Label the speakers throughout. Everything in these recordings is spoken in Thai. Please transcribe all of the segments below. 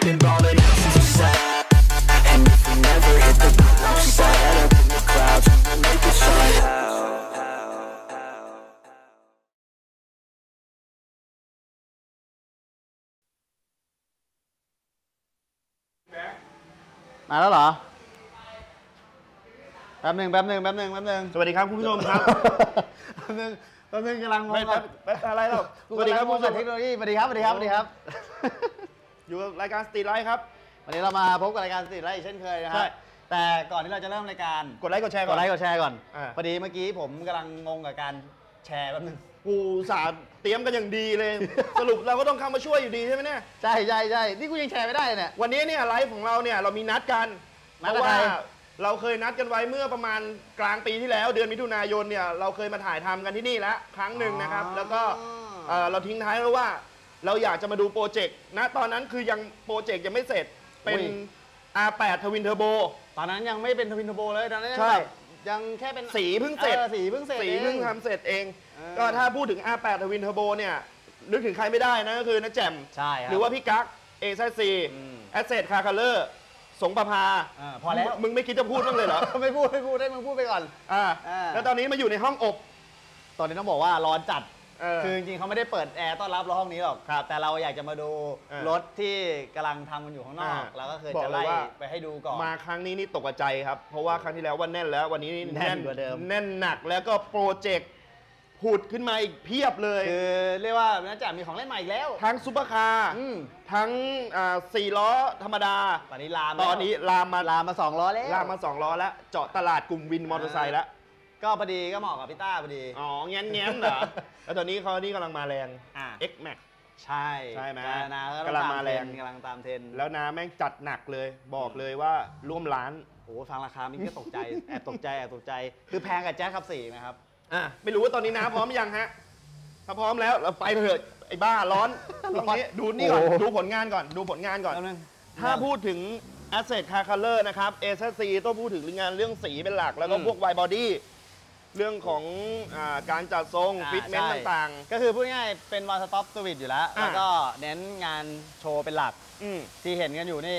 Speaker 1: we've been ballin' out since the start. And if we never hit the set up in the clouds, we'll make it somehow.
Speaker 2: มาแล้วเหรอแป๊บหนึ่ง
Speaker 3: สวัสดีครับคุณผู้ชมครับ
Speaker 2: แป๊บหนึ่งกำลังงง
Speaker 3: อะไรเรา
Speaker 2: สวัสดีครับผู้ชมเทคโนโลยีสวัสดีครับ
Speaker 3: อยู่กับรายการสตรีทไลฟ์ครับ
Speaker 2: วันนี้เรามาพบกับรายการสตรีทไลฟ์อีกเช่นเคยนะครับแต่ก่อนที่เราจะเริ่มรายการ
Speaker 3: กดไลค์กดแชร์ก่อน
Speaker 2: พอดีเมื่อกี้ผมกำลังงงกับการแชร์แป๊บนึง
Speaker 3: กูสาเตรียมกันอย่างดีเลยสรุปเราก็ต้องเข้ามาช่วยอยู่ดีใช่ไหมเนี่ย
Speaker 2: ใช่นี่กูยังแชร์ไม่ได้เนี่ย
Speaker 3: วันนี้เนี่ยไลฟ์ของเราเนี่ยเรามีนัดกันเพราะว่าเราเคยนัดกันไว้เมื่อประมาณกลางปีที่แล้วเดือนมิถุนายนเนี่ยเราเคยมาถ่ายทำกันที่นี่แล้วครั้งหนึ่งนะครับแล้วก็เราทิ้งท้ายไว้ว่าเราอยากจะมาดูโปรเจกต์นะตอนนั้นคือยังโปรเจกต์ยังไม่เสร็จเป็น R8 ทวินเทอร์โบ
Speaker 2: ตอนนั้นยังไม่เป็นทวินเทอร์โบเลยตอนนั้น
Speaker 3: ใช่
Speaker 2: ยังแค่เป็น
Speaker 3: สีเพิ่งเสร็จสีเพิ่งทำเสร็จเองก็ถ้าพูดถึง R8 ทวินเทอร์โบเนี่ยนึกถึงใครไม่ได้นะก็คือน้าแจ่มหรือว่าพี่กั๊กAZC Asset Car Color สงประภา
Speaker 2: พอแล้ว
Speaker 3: มึงไม่คิดจะพูดบ้างเลยเหรอ
Speaker 2: ไม่พูดให้มึงพูดไปก่อน
Speaker 3: แล้วตอนนี้มาอยู่ในห้องอบ
Speaker 2: ตอนนี้ต้องบอกว่าร้อนจัดคือจริงๆเขาไม่ได้เปิดแอร์ต้อนรับเราห้องนี้หรอกแต่เราอยากจะมาดูรถที่กำลังทำกันอยู่ข้างนอกแล้วก็คือจะไล่ไปให้ดูก่อน
Speaker 3: มาครั้งนี้นี่ตกใจครับเพราะว่าครั้งที่แล้วว่าแน่นแล้ววันนี้
Speaker 2: แน่นกว่าเดิม
Speaker 3: แน่นหนักแล้วก็โปรเจกต์ผุดขึ้นมาอีกเพียบเลย
Speaker 2: คือเรียกว่าน่าจะมีของเล่นใหม่อีกแล้ว
Speaker 3: ทั้งซุปเปอร์คาร์ทั้ง4 ล้อธรรมดา
Speaker 2: ตอนนี้ลามมา2 ล้อแล้ว
Speaker 3: แล้วเจาะตลาดกลุ่มวินมอเตอร์ไซค์แล้ว
Speaker 2: ก็พอดีก็เหมาะกับพี่ต้าพอดี
Speaker 3: แง้มเหรอแล้วตอนนี้เขานี่กำลังมาแรง X Max
Speaker 2: ใช่
Speaker 3: ไหม
Speaker 2: นา
Speaker 3: กำลังมาแรง
Speaker 2: กำลังตามเทรน
Speaker 3: แล้วนาแม่งจัดหนักเลยบอกเลยว่าร่วมล้าน
Speaker 2: โอ้ฟังราคามันก็ตกใจแอบตกใจคือแพงกับแจ๊สขับ4นะครับ
Speaker 3: ไม่รู้ว่าตอนนี้นาพร้อมยังฮะถ้าพร้อมแล้วเราไปเถอะไอ้บ้าร้อนตรงนี้ดูนี่ก่อนดูผลงานก่อนถ้าพูดถึง Asset Car Color นะครับ AZC ต้องพูดถึงงานเรื่องสีเป็นหลักแล้วก็พวก Wide Body เรื่องของการจัดทรงฟิตเมนต์ต่าง
Speaker 2: ๆก็คือพูดง่ายๆเป็น One Stop Service อยู่แล้วแล้วก็เน้นงานโชว์เป็นหลักที่เห็นกันอยู่นี่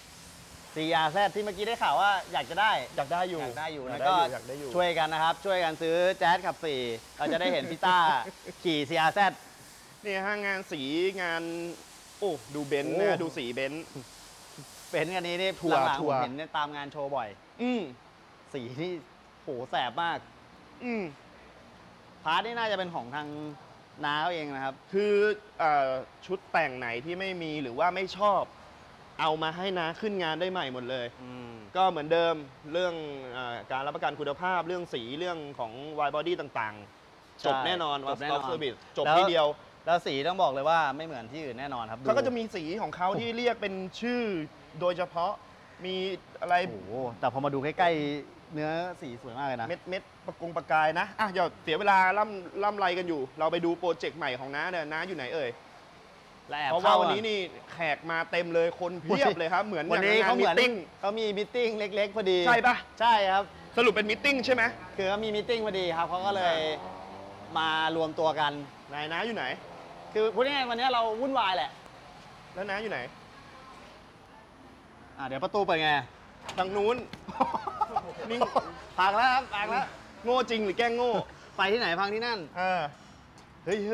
Speaker 2: CRZ ที่เมื่อกี้ได้ข่าวว่าอยากได้อยู่แล้วก็ช่วยกันนะครับช่วยกันซื้อแจ๊สขับ4เราจะได้เห็นพี่ต้าขี่ CRZ
Speaker 3: นี่ฮะงานสีงานโอ้ดูเบนซ์นะดูสีเบนซ์
Speaker 2: กันนี้นี่หลังๆเห็นตามงานโชว์บ่อยสีนี่โหแสบมากพาร์ทนี่น่าจะเป็นของทางน้าเองนะครับ
Speaker 3: คือชุดแต่งไหนที่ไม่มีหรือว่าไม่ชอบเอามาให้น้าขึ้นงานได้ใหม่หมดเลยก็เหมือนเดิมเรื่องการรับประกันคุณภาพเรื่องสีเรื่องของ Wide Body ต่างๆจบแน่นอน One Stop Service จบที่เดียว
Speaker 2: แล้วสีต้องบอกเลยว่าไม่เหมือนที่อื่นแน่นอนครับ
Speaker 3: เขาก็จะมีสีของเขาที่เรียกเป็นชื่อโดยเฉพาะมีอะไร
Speaker 2: โอ้แต่พอมาดูใกล้ๆเนื้อสีสวยมากเลยนะ
Speaker 3: เม็ดประกายนะอย่าเสียเวลาล่ำไรกันอยู่เราไปดูโปรเจกต์ใหม่ของน้าเนี่ยน้าอยู่ไหนเอ่ยเพราะว่าวันนี้นี่แขกมาเต็มเลยคนเพียบเลยครับเหมือน
Speaker 2: วันนี้เขามีมิทติ้งเล็กๆพอดี
Speaker 3: ใช่ปะ
Speaker 2: ใช่ครับ
Speaker 3: สรุปเป็นมิทติ้งใช่ไหม
Speaker 2: คือเขามีมิทติ้งพอดีครับเขาก็เลยมารวมตัวกัน
Speaker 3: น้าอยู่ไหน
Speaker 2: คือพูดง่ายๆวันนี้เราวุ่นวายแหละ
Speaker 3: แล้วน้าอยู่ไหน
Speaker 2: เดี๋ยวประตูเปิดไง
Speaker 3: ทางนู้น
Speaker 2: นี่พังแล้วครับพังแล้ว
Speaker 3: โง่จริงหรือแกล้งโง่
Speaker 2: ไปที่ไหนพังที่นั่นเฮ้ย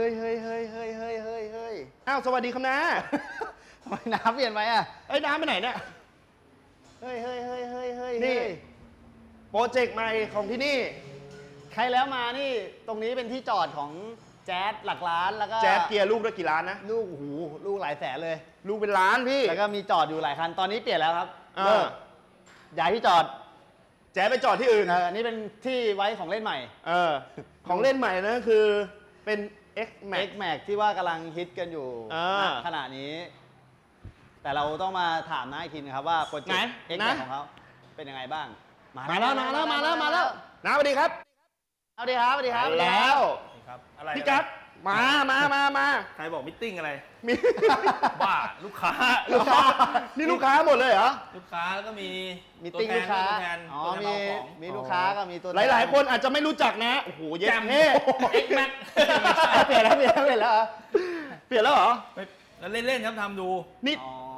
Speaker 3: อ้าวสวัสดีครับน้า
Speaker 2: ทำไมน้ำเปลี่ยนไป
Speaker 3: น้าไปไหนเนี่ย
Speaker 2: เฮ้ย
Speaker 3: นี่โปรเจกต์ใหม่ของที่นี่
Speaker 2: ใครแล้วมานี่ตรงนี้เป็นที่จอดของแจ๊สหลักล้านแล้วก็
Speaker 3: แจ๊สเกียร์ลูกละกี่ล้านนะ
Speaker 2: ลูกหลายแสนเลย
Speaker 3: ลูกเป็นล้านพี่
Speaker 2: แล้วก็มีจอดอยู่หลายคันตอนนี้เปลี่ยนแล้วครับย้ายที่จอด
Speaker 3: แจ๊สไปจอดที่อื่น
Speaker 2: อันนี้เป็นที่ไว้ของเล่นใหม่
Speaker 3: ของเล่นใหม่นะคือเป็น X
Speaker 2: Max ที่ว่ากำลังฮิตกันอยู่ขณะนี้แต่เราต้องมาถามน้าอีกทีนะครับว่าโปรเจกต์ X Max ของเขาเป็นยังไงบ้าง
Speaker 3: มาแล้วน้าสวัสดีครับ
Speaker 2: สวัสดีครับ
Speaker 3: แล้วพี่กั๊กมา
Speaker 4: ใครบอกมิทติ้งอะไร
Speaker 3: มี
Speaker 4: บ้าลูกค้า
Speaker 3: นี่ลูกค้าหมดเลยเหรอ
Speaker 4: ลูกค้าแล้วก็มี
Speaker 2: มิทติ้งลูกค้ามีลูกค้าก็มีตัว
Speaker 3: หลายคนอาจจะไม่รู้จักนะโอ้โหเย็นเท่
Speaker 4: X Max
Speaker 2: เปลี่ยนแล้ว
Speaker 3: เหรอ
Speaker 4: แล้วเล่นๆครับทำดู
Speaker 3: นี่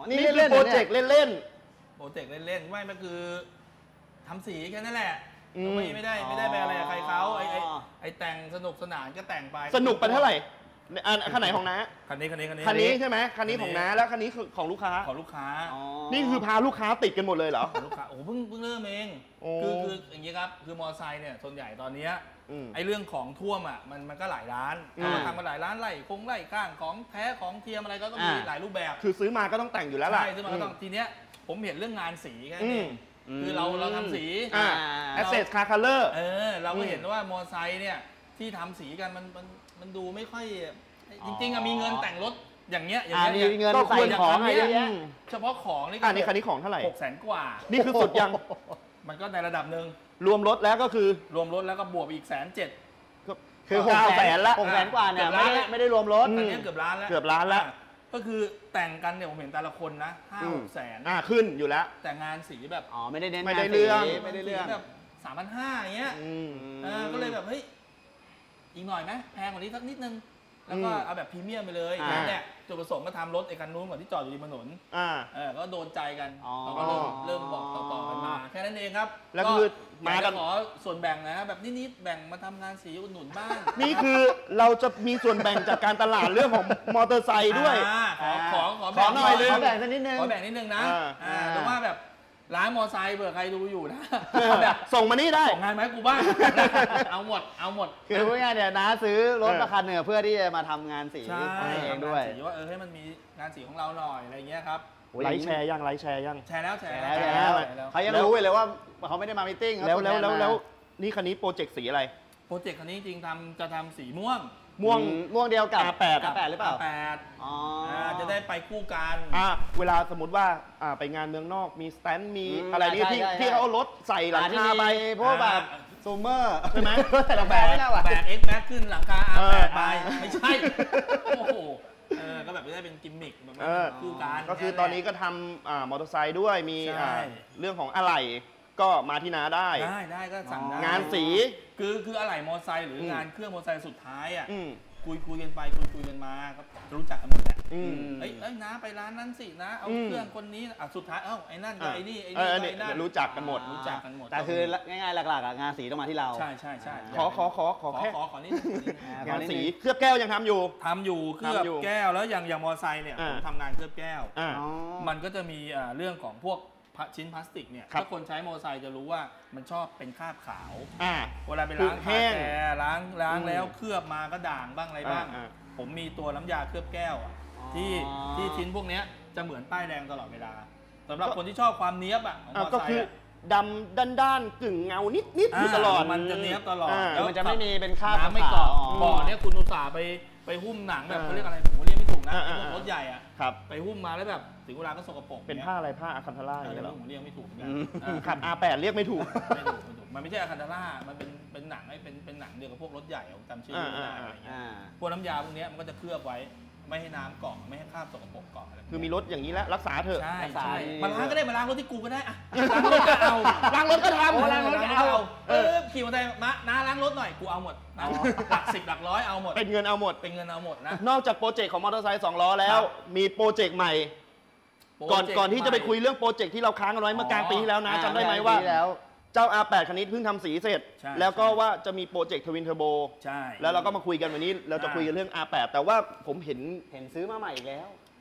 Speaker 2: นี่
Speaker 3: นี่คือ
Speaker 2: เล่นๆ
Speaker 3: โปร
Speaker 2: นี่ย
Speaker 3: เจกต์เล่น
Speaker 4: โปรเจกต์เล่นๆไม่มันคือทำสีแค่นั้นแหละ
Speaker 3: อืม
Speaker 4: ไม่ได้ไปอะไรกับใครเขาไอ้แต่งสนุกสนานก็แต่งไป
Speaker 3: ๆ สนุกไปเท่าไหร่คันไหนของน้า
Speaker 4: คันนี้
Speaker 3: คันนี้ใช่ไหมคันนี้ของน้าแล้วคันนี้คือของลูกค้า
Speaker 4: ของลูกค้า
Speaker 3: นี่คือพาลูกค้าติดกันหมดเลยเหรอ
Speaker 4: ของลูกค้าโอ้โหเพิ่งเริ่มเอง
Speaker 3: โอ้
Speaker 4: คืออย่างนี้ครับคือมอเตอร์ไซค์เนี่ยส่วนใหญ่ตอนเนี้ย
Speaker 3: อืม
Speaker 4: ไอ้เรื่องของท่วมอ่ะมันก็หลายร้าน
Speaker 3: อืม
Speaker 4: เขาทำมาหลายร้านไล่ข้างของแท้ของเทียมอะไรก็มีหลายรูปแบบ
Speaker 3: คือซื้อมาก็ต้องแต่งอยู่แล้วล่ะ
Speaker 4: ใช่ซึ่งมันก็ต้องทีเนี้ยผมเห็นเรื่องงานสีแค่
Speaker 3: อื
Speaker 4: นี้
Speaker 3: ม
Speaker 4: คือเราทำสี
Speaker 3: Access Car Color
Speaker 4: เราก็เห็นว่ามอเตอร์ไซค์เนี่ยที่ทำสีกันมันดูไม่ค่อยจริงๆอะมีเงินแต่งรถอย่างเงี้ย
Speaker 2: มีเงิน
Speaker 3: ก็
Speaker 2: ใส่
Speaker 3: ควร
Speaker 2: ของ
Speaker 4: ย่า
Speaker 2: อะไรเยอะแยะ
Speaker 4: เฉพาะของนี่ก็
Speaker 3: นี่คันนี้ของเท่าไหร่
Speaker 4: 600,000 กว่า
Speaker 3: นี่คือสุดยัง
Speaker 4: มันก็ในระดับหนึ่ง
Speaker 3: รวมรถแล้วก็คือ
Speaker 4: รวมรถแล้วก็บวกไปอีก170,000
Speaker 2: คือ
Speaker 3: 900,000ละ
Speaker 2: 600,000 กว่าเนี่ย
Speaker 4: เกือบล้าน
Speaker 2: ไม่ได้รวมรถ
Speaker 3: อืม
Speaker 4: อันนี้เกือบล้านแล้ว
Speaker 3: เกือบล้านแล้ว
Speaker 4: ก็คือแต่งกันเนี่ยผมเห็นแต่ละคนนะ5-6 แสน
Speaker 3: ขึ้นอยู่แล้ว
Speaker 4: แต่งานสีแบบ
Speaker 2: อ๋อไม่ได้เน้น
Speaker 3: ไม่ได้
Speaker 2: งาน
Speaker 3: เรื่อง
Speaker 2: สีไม่ได้เรื่อง
Speaker 4: แบบ 3,500อย่างเงี้ย ก็เลยแบบเฮ้ยอีกหน่อยไหมแพงกว่านี้สักนิดนึงแล้วก็เอาแบบพรีเมียมไปเลยเนี่ยจุดประสงค์ก็ทำรถไอ้คันนู้นก่อนที่จอดอยู่ริมถนนก็โดนใจกันเขาก็เริ่มบอกต่อๆกันมาแค่นั้นเองครับ
Speaker 3: แล้วคือมา
Speaker 4: มา
Speaker 3: กั
Speaker 4: กัน นขอส่วนแบ่งนะแบบนิดๆแบ่งมาทำงานสีอุดหนุนบ้าง
Speaker 3: นี่คือเราจะมีส่วนแบ่งจากการตลาดเรื่องของมอเตอร์ไซค์ด้วย
Speaker 4: ขอ
Speaker 3: ขอหน่อยนึง
Speaker 2: ขอแบ่งสักนิดนึง
Speaker 4: ขอแบ่งนิดนึงนะ
Speaker 2: อ่า
Speaker 4: แต่ว่าแบบร้านมอไซค์เผื่อใครดูอยู่นะ
Speaker 3: แบบ ส่งมานี่ได้
Speaker 4: ส่งงานไหมาให้กูบ้าง เอาหมด
Speaker 2: คือพูดง่ายๆเนี่ยน้าซื้อรถมาคันหนึ่งเพื่อที่จะมาทำงานสี
Speaker 4: ใช่
Speaker 2: เองด้วย
Speaker 4: ทำงานสีว่าให้มันมีงานสีของเราหน่อยอะไรเงี้ยครับ
Speaker 3: ไลค์แชร์ยัง
Speaker 4: แชร์แล้ว
Speaker 2: แชร์แล้ว
Speaker 4: แช
Speaker 2: เขายังรู้เลยว่าเขาไม่ได้มามีตติ้ง
Speaker 3: แล้ว
Speaker 2: เขาส่งงานมา
Speaker 3: นี่คันนี้โปรเจกต์สีอะไร
Speaker 4: โปรเจกต์คันนี้จริงจะทำสีม่วง
Speaker 2: ม่วงเดียวกับ
Speaker 3: R8
Speaker 2: R8 หรือเปล่า
Speaker 4: R8
Speaker 2: อ๋อ
Speaker 4: จะได้ไปคู่กัน
Speaker 3: เวลาสมมติว่าไปงานเมืองนอกมีสแตนด์มี
Speaker 2: อืม
Speaker 3: อะไรนี่
Speaker 2: ใช่
Speaker 3: ที่
Speaker 2: ใช่
Speaker 3: ที่เขาเอารถใส่หลัง
Speaker 2: ที่
Speaker 3: คา
Speaker 2: มี
Speaker 3: ไป
Speaker 2: พวกแบบ
Speaker 4: อ่า
Speaker 2: ซูมเมอร์
Speaker 3: ใช่ไหม
Speaker 2: แต่ละแบ
Speaker 4: แบ
Speaker 2: บ
Speaker 4: ก
Speaker 2: ไม่ได้ว่ะ
Speaker 4: แบก X Max ขึ้นหลังคา R8 ไปไม่ใช่ โอ้โหก็แบบไม่ได้เป็นกิมมิคแบบคู่กัน
Speaker 3: ก็คือตอนนี้ก็ทำมอเตอร์ไซค์ด้วยมี
Speaker 4: ใช่
Speaker 3: เรื่องของอะไหล่ก็มาที่น้าได้
Speaker 4: ได้ก็สั่งได้
Speaker 3: งานสี
Speaker 4: คืออะไหล่มอไซค์หรือ
Speaker 3: ม
Speaker 4: งานเครื่องมอไซค์สุดท้ายอ่ะ
Speaker 3: อืม
Speaker 4: คุยกันไปคุยกันมาก็รู้จักกันหมดแหละ
Speaker 3: อืม
Speaker 4: เอ้ยน้าไปร้านนั้นสินะเอา
Speaker 3: อืม
Speaker 4: เครื่องคนนี้สุดท้ายไอ้นั่นก็ไอ้นี่ไอ้
Speaker 3: เอ
Speaker 4: นี่
Speaker 3: อ
Speaker 4: ก็ไอ้นั่น
Speaker 3: รู้จักกันหมด
Speaker 4: รู้จักกันหมด
Speaker 2: แต่คือง่ายๆหลักๆอะงานสีต้องมาที่เรา
Speaker 4: ใช่
Speaker 3: ขอแค่
Speaker 4: ขอนิดนึง
Speaker 3: งานสีเคลือบแก้วยังทำอยู่
Speaker 4: ทำอยู่เคลือบ
Speaker 3: ทำอยู่
Speaker 4: แก้วแล้วอย่างมอไซค์เนี่ยผมทำงานเคลือบแก้ว
Speaker 3: อ่า
Speaker 4: มันก็จะมีเรื่องของพวกชิ้นพลาสติกเนี่ย
Speaker 3: ครับ
Speaker 4: ถ้าคนใช้มอไซค์จะรู้ว่ามันชอบเป็นคราบขาว
Speaker 3: อ่า
Speaker 4: เวลาไป
Speaker 3: คือ
Speaker 4: ล้าง
Speaker 3: แห้
Speaker 4: คาง แกล้าง
Speaker 3: อืม
Speaker 4: แล้วเคลือบมาก็ด่างบ้างอะไรบ้าง
Speaker 3: อ่า
Speaker 4: ผมมีตัวน้ำยาเคลือบแก้วอะที่ชิ้นพวกเนี้ยจะเหมือนป้ายแดงตลอดเวลาสำหรับคนที่ชอบความเนี้ยบอะของมอ
Speaker 3: ก็
Speaker 4: ไซ
Speaker 3: คือ
Speaker 4: ค์อะ
Speaker 3: ดำด้านๆกึ่งเงานิดอยู่ตลอด
Speaker 4: มันจะเนี้ยบตลอด
Speaker 2: คือมันจะไม่มีเป็นคราบ
Speaker 4: น้ำไม่
Speaker 2: ขาว
Speaker 4: เกาะ
Speaker 2: อ๋อ
Speaker 4: บ่อเนี่ยคุณอุตส่าห์ไปหุ้มหนังแบบเขาเรียกอะไรผมเรียกไม่ถูกนะ
Speaker 3: อ่า
Speaker 4: พวกรถใหญ่อะ
Speaker 3: ครับ
Speaker 4: ไปหุ้มมาแล้วแบบถึงเวลาก็สกปรก
Speaker 3: เป็นผ้าอะไรผ้าอะคันธาร่าอย่าง
Speaker 4: อะไร
Speaker 3: เงี้ยเหรอ
Speaker 4: ผมเรียกไม่ถูกเหมือนกั
Speaker 2: อื
Speaker 4: น
Speaker 2: ม
Speaker 3: ขัด R8 เรียกไม่ถูก
Speaker 4: ไม่ถูกมันไม่ใช่อะคันธาร่ามันเป็นหนังเป็นหนังเดียวกับพวกรถใหญ่ผมจำชื่อไม่ได้อะไรเงี้ย
Speaker 2: อ่า
Speaker 4: พวกน้ำยาพวกเนี้ยมันก็จะเคลือบไว้ไม่ให้น้ำเกาะไม่ให้คราบสกปรกเกาะอะไร
Speaker 3: คือมีรถอย่างนี้แล้วรักษาเถอะ
Speaker 4: ใช่
Speaker 2: รักษา
Speaker 4: ใช่
Speaker 2: ดี
Speaker 4: มาล้างก็ได้มาล้างรถที่กูก็ได้อะล้างรถก็เอา
Speaker 3: ล้างรถก็ทำ
Speaker 4: โอ้ล้างรถก็เอาขี่มอเตอร์ไซค์มาน้าล้างรถหน่อยกูเอาหมดนะหลัก10หลักร้อยเอาหมด
Speaker 3: เป็นเงินเอาหมด
Speaker 4: เป็นเงินเอาหมดนะ
Speaker 3: นอกจากโปรเจกต์ของมอเตอร์ไซค์2ล้อแล้ว
Speaker 4: ครับ
Speaker 3: มีโปรเจกต์ใหม่ ก่อนที่จะไปคุยเรื่องโปรเจกต์ที่เราค้างกันไว้เมื่อกลางปีที่แล้วนะจำได้ไหมว่า
Speaker 2: ปีแล้ว
Speaker 3: เจ้า R8 คันนี้เพิ่งทำสีเสร็จ
Speaker 4: ใช่
Speaker 3: แล้วก็ว่าจะมีโปรเจกต์ทวินเทอร์โบ
Speaker 4: ใช่
Speaker 3: แล้วเราก็มาคุยกันวันนี้เราจะคุยกันเรื่อง R8 แต่ว่าผมเห็น
Speaker 2: เห็นซื้อมาใหม่อีกแล้ว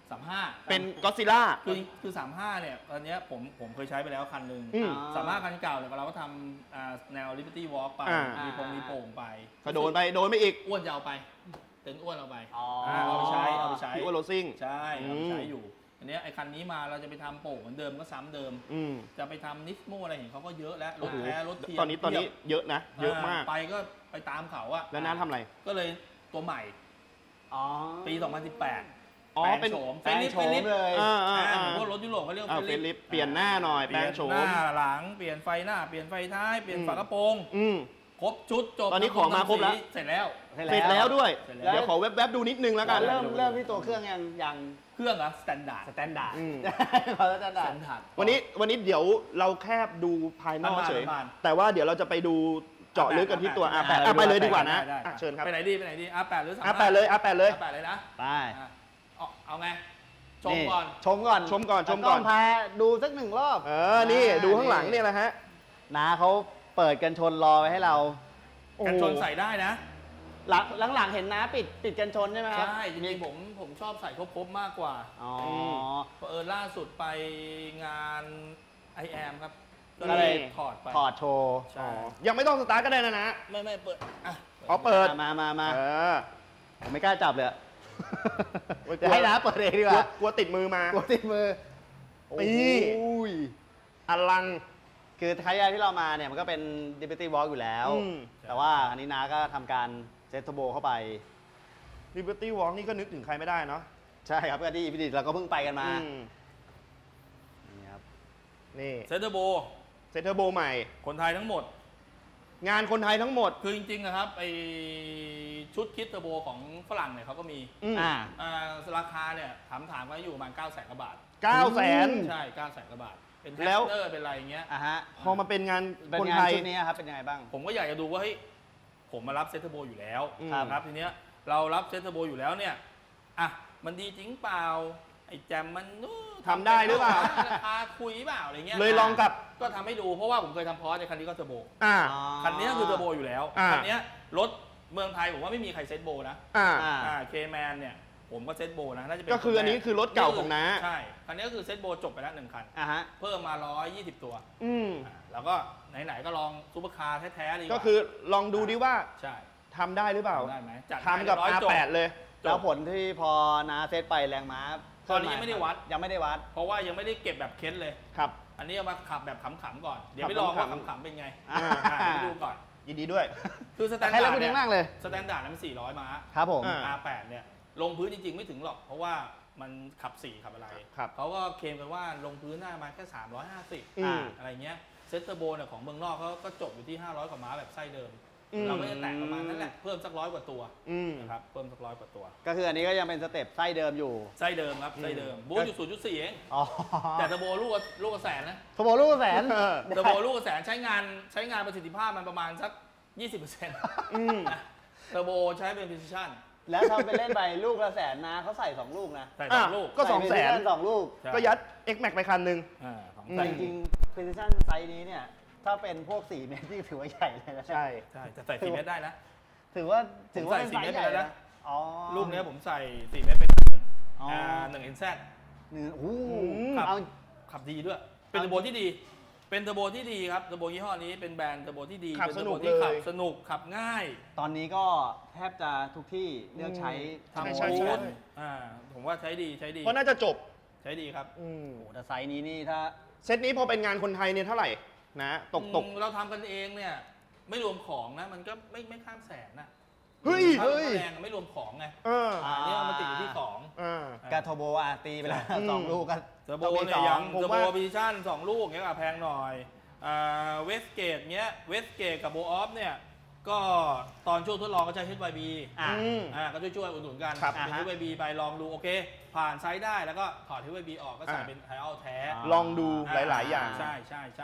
Speaker 4: 35
Speaker 3: เป็นก็ซิล่า
Speaker 4: คือ35เนี่ยตอนเนี้ยผมเคยใช้ไปแล้วคันหนึ่ง
Speaker 3: อืม
Speaker 4: 35คันเก่าเนี่ยเราก็ทำแนว Liberty Walk ไป
Speaker 3: อ่า
Speaker 4: มีโป่งไป
Speaker 3: ก็โดนไปอีก
Speaker 4: อ้วนจะเอาไปเต็นท์อ้วนเอาไป
Speaker 2: อ๋อ
Speaker 4: เอาไปใช้
Speaker 3: พี่ว่าโรซิ่ง
Speaker 4: ใช่เอาไปใช้
Speaker 3: อืม
Speaker 4: อยู่อันเนี้ยไอ้คันนี้มาเราจะไปทำโป่งเหมือนเดิมก็ซ้ำเดิม
Speaker 3: อืม
Speaker 4: จะไปทำนิสโมอะไรเห็นเขาก็เยอะแล้วร
Speaker 3: โอ้
Speaker 4: ถ
Speaker 3: โห
Speaker 4: แท้รถเทียม
Speaker 3: ตอนนี้เยอะนะ เยอะมาก
Speaker 4: ไปก็ไปตามเขาอะ
Speaker 3: แล้วน้าทำอะไร
Speaker 4: ก็เลยตัวใหม่
Speaker 2: อ๋อ
Speaker 4: ปี 2018
Speaker 3: อ๋อ
Speaker 4: แปล
Speaker 3: เป็น
Speaker 4: งโฉม
Speaker 2: แปลงโฉมเลย
Speaker 4: เหมือนพวกรถยุโรปเขาเรียกว่า
Speaker 3: เฟรนลิปเปลี่ยนหน้าหน่อย
Speaker 4: เป
Speaker 3: แปล
Speaker 4: ลี่ย
Speaker 3: ง
Speaker 4: น
Speaker 3: โฉ
Speaker 4: ห
Speaker 3: ม
Speaker 4: น้าหลังเปลี่ยนไฟหน้าเปลี่ยนไฟท้ายเปลี่ยนฝากระโปรง
Speaker 3: อืม
Speaker 4: ครบชุดจบ
Speaker 3: ตอนนี้ของมาครบแล้ว
Speaker 4: เสร็จแล้ว
Speaker 3: เสร็จแล้วด้วย
Speaker 4: เสร็จแล้ว
Speaker 3: เดี๋ยวขอแวบๆดูนิดนึงแล้วกัน
Speaker 2: เริ่มที่ตัวเครื่องยัง
Speaker 4: เครื่องเหรอสแตนดาร์ด
Speaker 2: สแตนดาร์ด
Speaker 3: อืม
Speaker 2: ขอสแตนดาร์ด
Speaker 3: วันนี้เดี๋ยวเราแคบดูภายนอกเฉย
Speaker 4: บ้าน
Speaker 3: แต่ว่าเดี๋ยวเราจะไปดูเจาะลึกกันที่ตัว R8
Speaker 2: อ่ะ
Speaker 3: ไปเลยดีกว่านะ
Speaker 4: ได้
Speaker 3: อ่ะเชิญครับ
Speaker 4: ไปไหนดีR8 หรือ35
Speaker 3: R8 เลย R8 เลย
Speaker 4: R8 เลยนะ
Speaker 2: ไป
Speaker 4: เอาไงชมก่อน
Speaker 2: ชมก่อน
Speaker 3: ชมก่อน
Speaker 2: ต้องพาดูสัก1 รอบ
Speaker 3: นี่ดูข้างหลังเนี่ยแหละฮะ
Speaker 2: น้าเขาเปิดกันชนรอไว้ให้เรา
Speaker 4: กันชนใส่ได้นะ
Speaker 2: หลังๆเห็นน้าปิดกันชนใช่ไหมครับ
Speaker 4: ใช่จริงๆผมชอบใส่ครบๆมากกว่า
Speaker 2: อ๋อ
Speaker 4: ล่าสุดไปงาน I am ครับ
Speaker 2: ก็เลย
Speaker 4: ถอดไป
Speaker 2: ถอดโชว์
Speaker 4: ใช่
Speaker 3: ยังไม่ต้องสตาร์ทก็ได้นะ
Speaker 4: ไม่เปิดอ่ะ
Speaker 3: อ๋อเปิด
Speaker 2: มา
Speaker 3: เออ
Speaker 2: ผมไม่กล้าจับเลยอะ
Speaker 3: โอ้ย
Speaker 2: เดี๋ยวให้น้าเปิดเองดีกว่าก
Speaker 3: ลัวติดมือมา
Speaker 2: กลัวติดมือ
Speaker 3: นี่
Speaker 2: โอ้ย
Speaker 3: อลัง
Speaker 2: คือครั้งแรกที่เรามาเนี่ยมันก็เป็น Liberty Walk อยู่แล้ว
Speaker 3: อืม
Speaker 2: แต่ว่าอันนี้น้าก็ทำการเซตโทโบเข้าไป
Speaker 3: Liberty Walk นี่ก็นึกถึงใครไม่ได้เนาะ
Speaker 2: ใช่ครับก็ที่พิดิตเราก็เพิ่งไปกันมา
Speaker 3: อืม
Speaker 2: นี่ครับ
Speaker 3: นี่
Speaker 4: เซตเตอร์โบ
Speaker 3: เซตเทอร์โบใหม่
Speaker 4: คนไทยทั้งหมด
Speaker 3: งานคนไทยทั้งหมด
Speaker 4: คือจริงๆนะครับไอชุดคิดเทอร์โบของฝรั่งเนี่ยเขาก็มี
Speaker 2: อ่า
Speaker 4: ราคาเนี่ยถามไว้อยู่ประมาณ900,000 กว่าบาท
Speaker 3: 900,000
Speaker 4: ใช่900,000 กว่าบาท เป็นแท็
Speaker 3: แล้ว
Speaker 4: กเตอร์เป็นอะไรอย่างเงี้ย
Speaker 2: อ่ะฮะ
Speaker 3: พอมาเป็นงาน
Speaker 2: เป็น
Speaker 3: คน
Speaker 2: งาน
Speaker 3: ไทย
Speaker 2: ชุดนี้ครับเป็นยังไงบ้าง
Speaker 4: ผมก็อยากจะดูว่าเฮ้ยผมมารับเซตเทอร์โบอยู่แล้ว
Speaker 3: ครับ
Speaker 4: ครับทีเนี้ยเรารับเซตเทอร์โบอยู่แล้วเนี่ยอ่ะมันดีจริงเปล่าไอ้แจมมัน
Speaker 3: ทำได้หรือเปล่า
Speaker 4: ราคาคุยเปล่าอะไรเงี้ย
Speaker 3: เลยลองกับ
Speaker 4: ก็ทำให้ดูเพราะว่าผมเคยทำพอร์ตในคันนี้ก็เทอร์โบ
Speaker 3: อ่า
Speaker 4: คันนี้คือเทอร์โบอยู่แล้ว
Speaker 3: อ่า
Speaker 4: คันนี้รถเมืองไทยผมว่าไม่มีใครเซตโบนะ
Speaker 3: อ่า
Speaker 4: เคแมนเนี่ยผมก็เซตโบนะน่าจะเป็น
Speaker 3: ก็คืออันนี้คือรถเก่าของน้า
Speaker 4: ใช่คันนี้ก็คือเซตโบจบไปแล้ว1 คัน
Speaker 2: อ่ะฮะ
Speaker 4: เพิ่มมา120 ตัว
Speaker 3: อืม
Speaker 4: แล้วก็ไหนๆก็ลองซูเปอร์คาร์แท้ๆดีกว่า
Speaker 3: ก็คือลองดูดิว่า
Speaker 4: ใช่
Speaker 3: ทำได้หรือเปล่า
Speaker 4: ได้ไหมจัด
Speaker 3: ทำกับ
Speaker 4: ให้100
Speaker 3: R8 เลย
Speaker 2: แล้วผลที่พอนาเซตไปแรงม้า
Speaker 4: ตอนนี้ยังไม่ได้วัด
Speaker 2: ยังไม่ได้วัด
Speaker 4: เพราะว่ายังไม่ได้เก็บแบบเค้นเลย
Speaker 3: ครับ
Speaker 4: อันนี้เอามาขับแบบขำๆก่อน เดี๋ยวไปลองว่าขำๆเป็นไง
Speaker 3: อ่า
Speaker 4: ไปดูก่อน
Speaker 3: ยินดีด้วย
Speaker 4: คือสแตน
Speaker 2: ให้
Speaker 4: ดา
Speaker 2: เรา
Speaker 4: ร์ด
Speaker 2: พูด
Speaker 4: เนี่ย
Speaker 2: มากเลย
Speaker 4: สแตนดาร์ดมัน400 ม้า
Speaker 2: ครับผม
Speaker 3: อ่า
Speaker 4: R8 เนี่ยลงพื้นจริงๆไม่ถึงหรอก เพราะว่ามันขับ4ขับอะไร
Speaker 3: ครับ
Speaker 4: เขาก็เคลมกันว่าลงพื้นได้มาแค่350
Speaker 3: อืม
Speaker 4: อะไรเงี้ยเซตเตอร์โบเนี่ยของเมืองนอกเขาก็จบอยู่ที่500 กว่าม้าแบบไส้เดิม
Speaker 3: อืม
Speaker 4: เราก็จะแตะประมาณนั้นแหละเพิ่มสัก100 กว่าตัว
Speaker 3: อืม
Speaker 4: นะครับเพิ่มสัก100 กว่าตัว
Speaker 2: ก็คืออันนี้ก็ยังเป็นสเต็ปไส้เดิมอยู่
Speaker 4: ไส้เดิมครับไส้เดิมบูทอยู่ 0.4 เอง
Speaker 2: อ๋อ
Speaker 4: แต่เทอร์โบลูกละแสนนะ
Speaker 2: โทโบลูกแสน
Speaker 3: เออ
Speaker 4: เทอร์โบลูกละแสนใช้งานประสิทธิภาพมันประมาณสัก 20%
Speaker 3: อืม
Speaker 4: เทอร์โบใช้เป็น precision
Speaker 2: แล้วถ้าไปเล่นไปลูกละแสนนะเขาใส่2 ลูกนะ
Speaker 4: ใส่
Speaker 3: อ่ะ
Speaker 4: 2 ลูก
Speaker 3: ก็
Speaker 2: ใส่ Precision 2 ลูก
Speaker 4: ใช่
Speaker 3: ก็ยัด X Max ไปคันหนึ่ง
Speaker 4: ของ
Speaker 3: อืม
Speaker 2: แต่
Speaker 4: ใส่
Speaker 2: จริงๆ Precision ไซส์นี้เนี่ย ถ้าเป็นพวก4 เมตรที่ถือว่าใหญ่เลยนะ
Speaker 3: ใช่
Speaker 4: ใช่แต่ใส่4 เมตรได้นะ
Speaker 2: ถือว่า
Speaker 4: ผมใส่
Speaker 2: เป็นไซส์
Speaker 4: 4 เมตร
Speaker 2: ใหญ่
Speaker 4: ไปแล้ว
Speaker 2: นะ
Speaker 4: นะ
Speaker 2: อ๋อ
Speaker 4: ลูกเนี้ยผมใส่ 4 เมตรเป็น
Speaker 2: อ๋อ
Speaker 4: 1 NZ
Speaker 2: โอ้โห
Speaker 4: ครับ
Speaker 2: เอา
Speaker 4: ขับดีด้วย เป็นเทอร์โบที่ดี เป็นเทอร์โบที่ดีครับเทอร์โบยี่ห้อนี้เป็นแบรนด์เทอร์โบที่ดี
Speaker 3: ขับ
Speaker 4: เป็น
Speaker 3: ส
Speaker 4: เทอร์
Speaker 3: นุ
Speaker 4: โบ
Speaker 3: ก
Speaker 4: ที่
Speaker 3: เล
Speaker 4: ขับ
Speaker 3: ย
Speaker 4: สนุกขับง่าย
Speaker 2: ตอนนี้ก็แทบจะทุกที่เลือกใช้
Speaker 4: ทำ
Speaker 3: ใช่
Speaker 4: บู
Speaker 3: ใช่
Speaker 4: ทผมว่าใช้ดี
Speaker 3: เพราะน่าจะจบ
Speaker 4: ใช้ดีครับ
Speaker 3: อืม
Speaker 2: โอ้โหแต่ไซส์นี้นี่ถ้า
Speaker 3: เซตนี้พอเป็นงานคนไทยเนี่ยเท่าไหร่นะตก
Speaker 4: เราทำกันเองเนี่ยไม่รวมของนะมันก็ไม่ข้ามแสนนะ
Speaker 3: เฮ้ย
Speaker 4: ค่า
Speaker 3: เฮ้ย
Speaker 4: แรงไม่รวมของไง
Speaker 3: เออ
Speaker 4: อันนี้เอามาติดอยู่ที่ของ
Speaker 3: อ่า
Speaker 2: กาโทโบอาตีไปแล้ว
Speaker 3: อืม
Speaker 2: 2 ลูกก็
Speaker 4: เทอร์โบ
Speaker 2: ต้องมี
Speaker 4: เนี่ย
Speaker 2: สอ
Speaker 4: ยัง
Speaker 3: ผม
Speaker 4: เทอร์โบ
Speaker 3: ว่า
Speaker 4: พิชั่น2 ลูกเงี้ยแพงหน่อยเวสเกตเงี้ยเวสเกตกับโบออฟเนี่ยก็ตอนช่วงทดลองก็ใช้ HYB
Speaker 2: อ่ะ
Speaker 3: อืม
Speaker 4: ก็ช่วยอุดหนุนกัน
Speaker 3: ครับ
Speaker 4: เป็น HYB ไปลองดูโอเค ผ่านไซส์ได้แล้วก็ถอด HYB ออกก็ใส่เป็นไทอัลแท้
Speaker 3: ลองดูหลาย ๆ อย่าง
Speaker 4: ใช่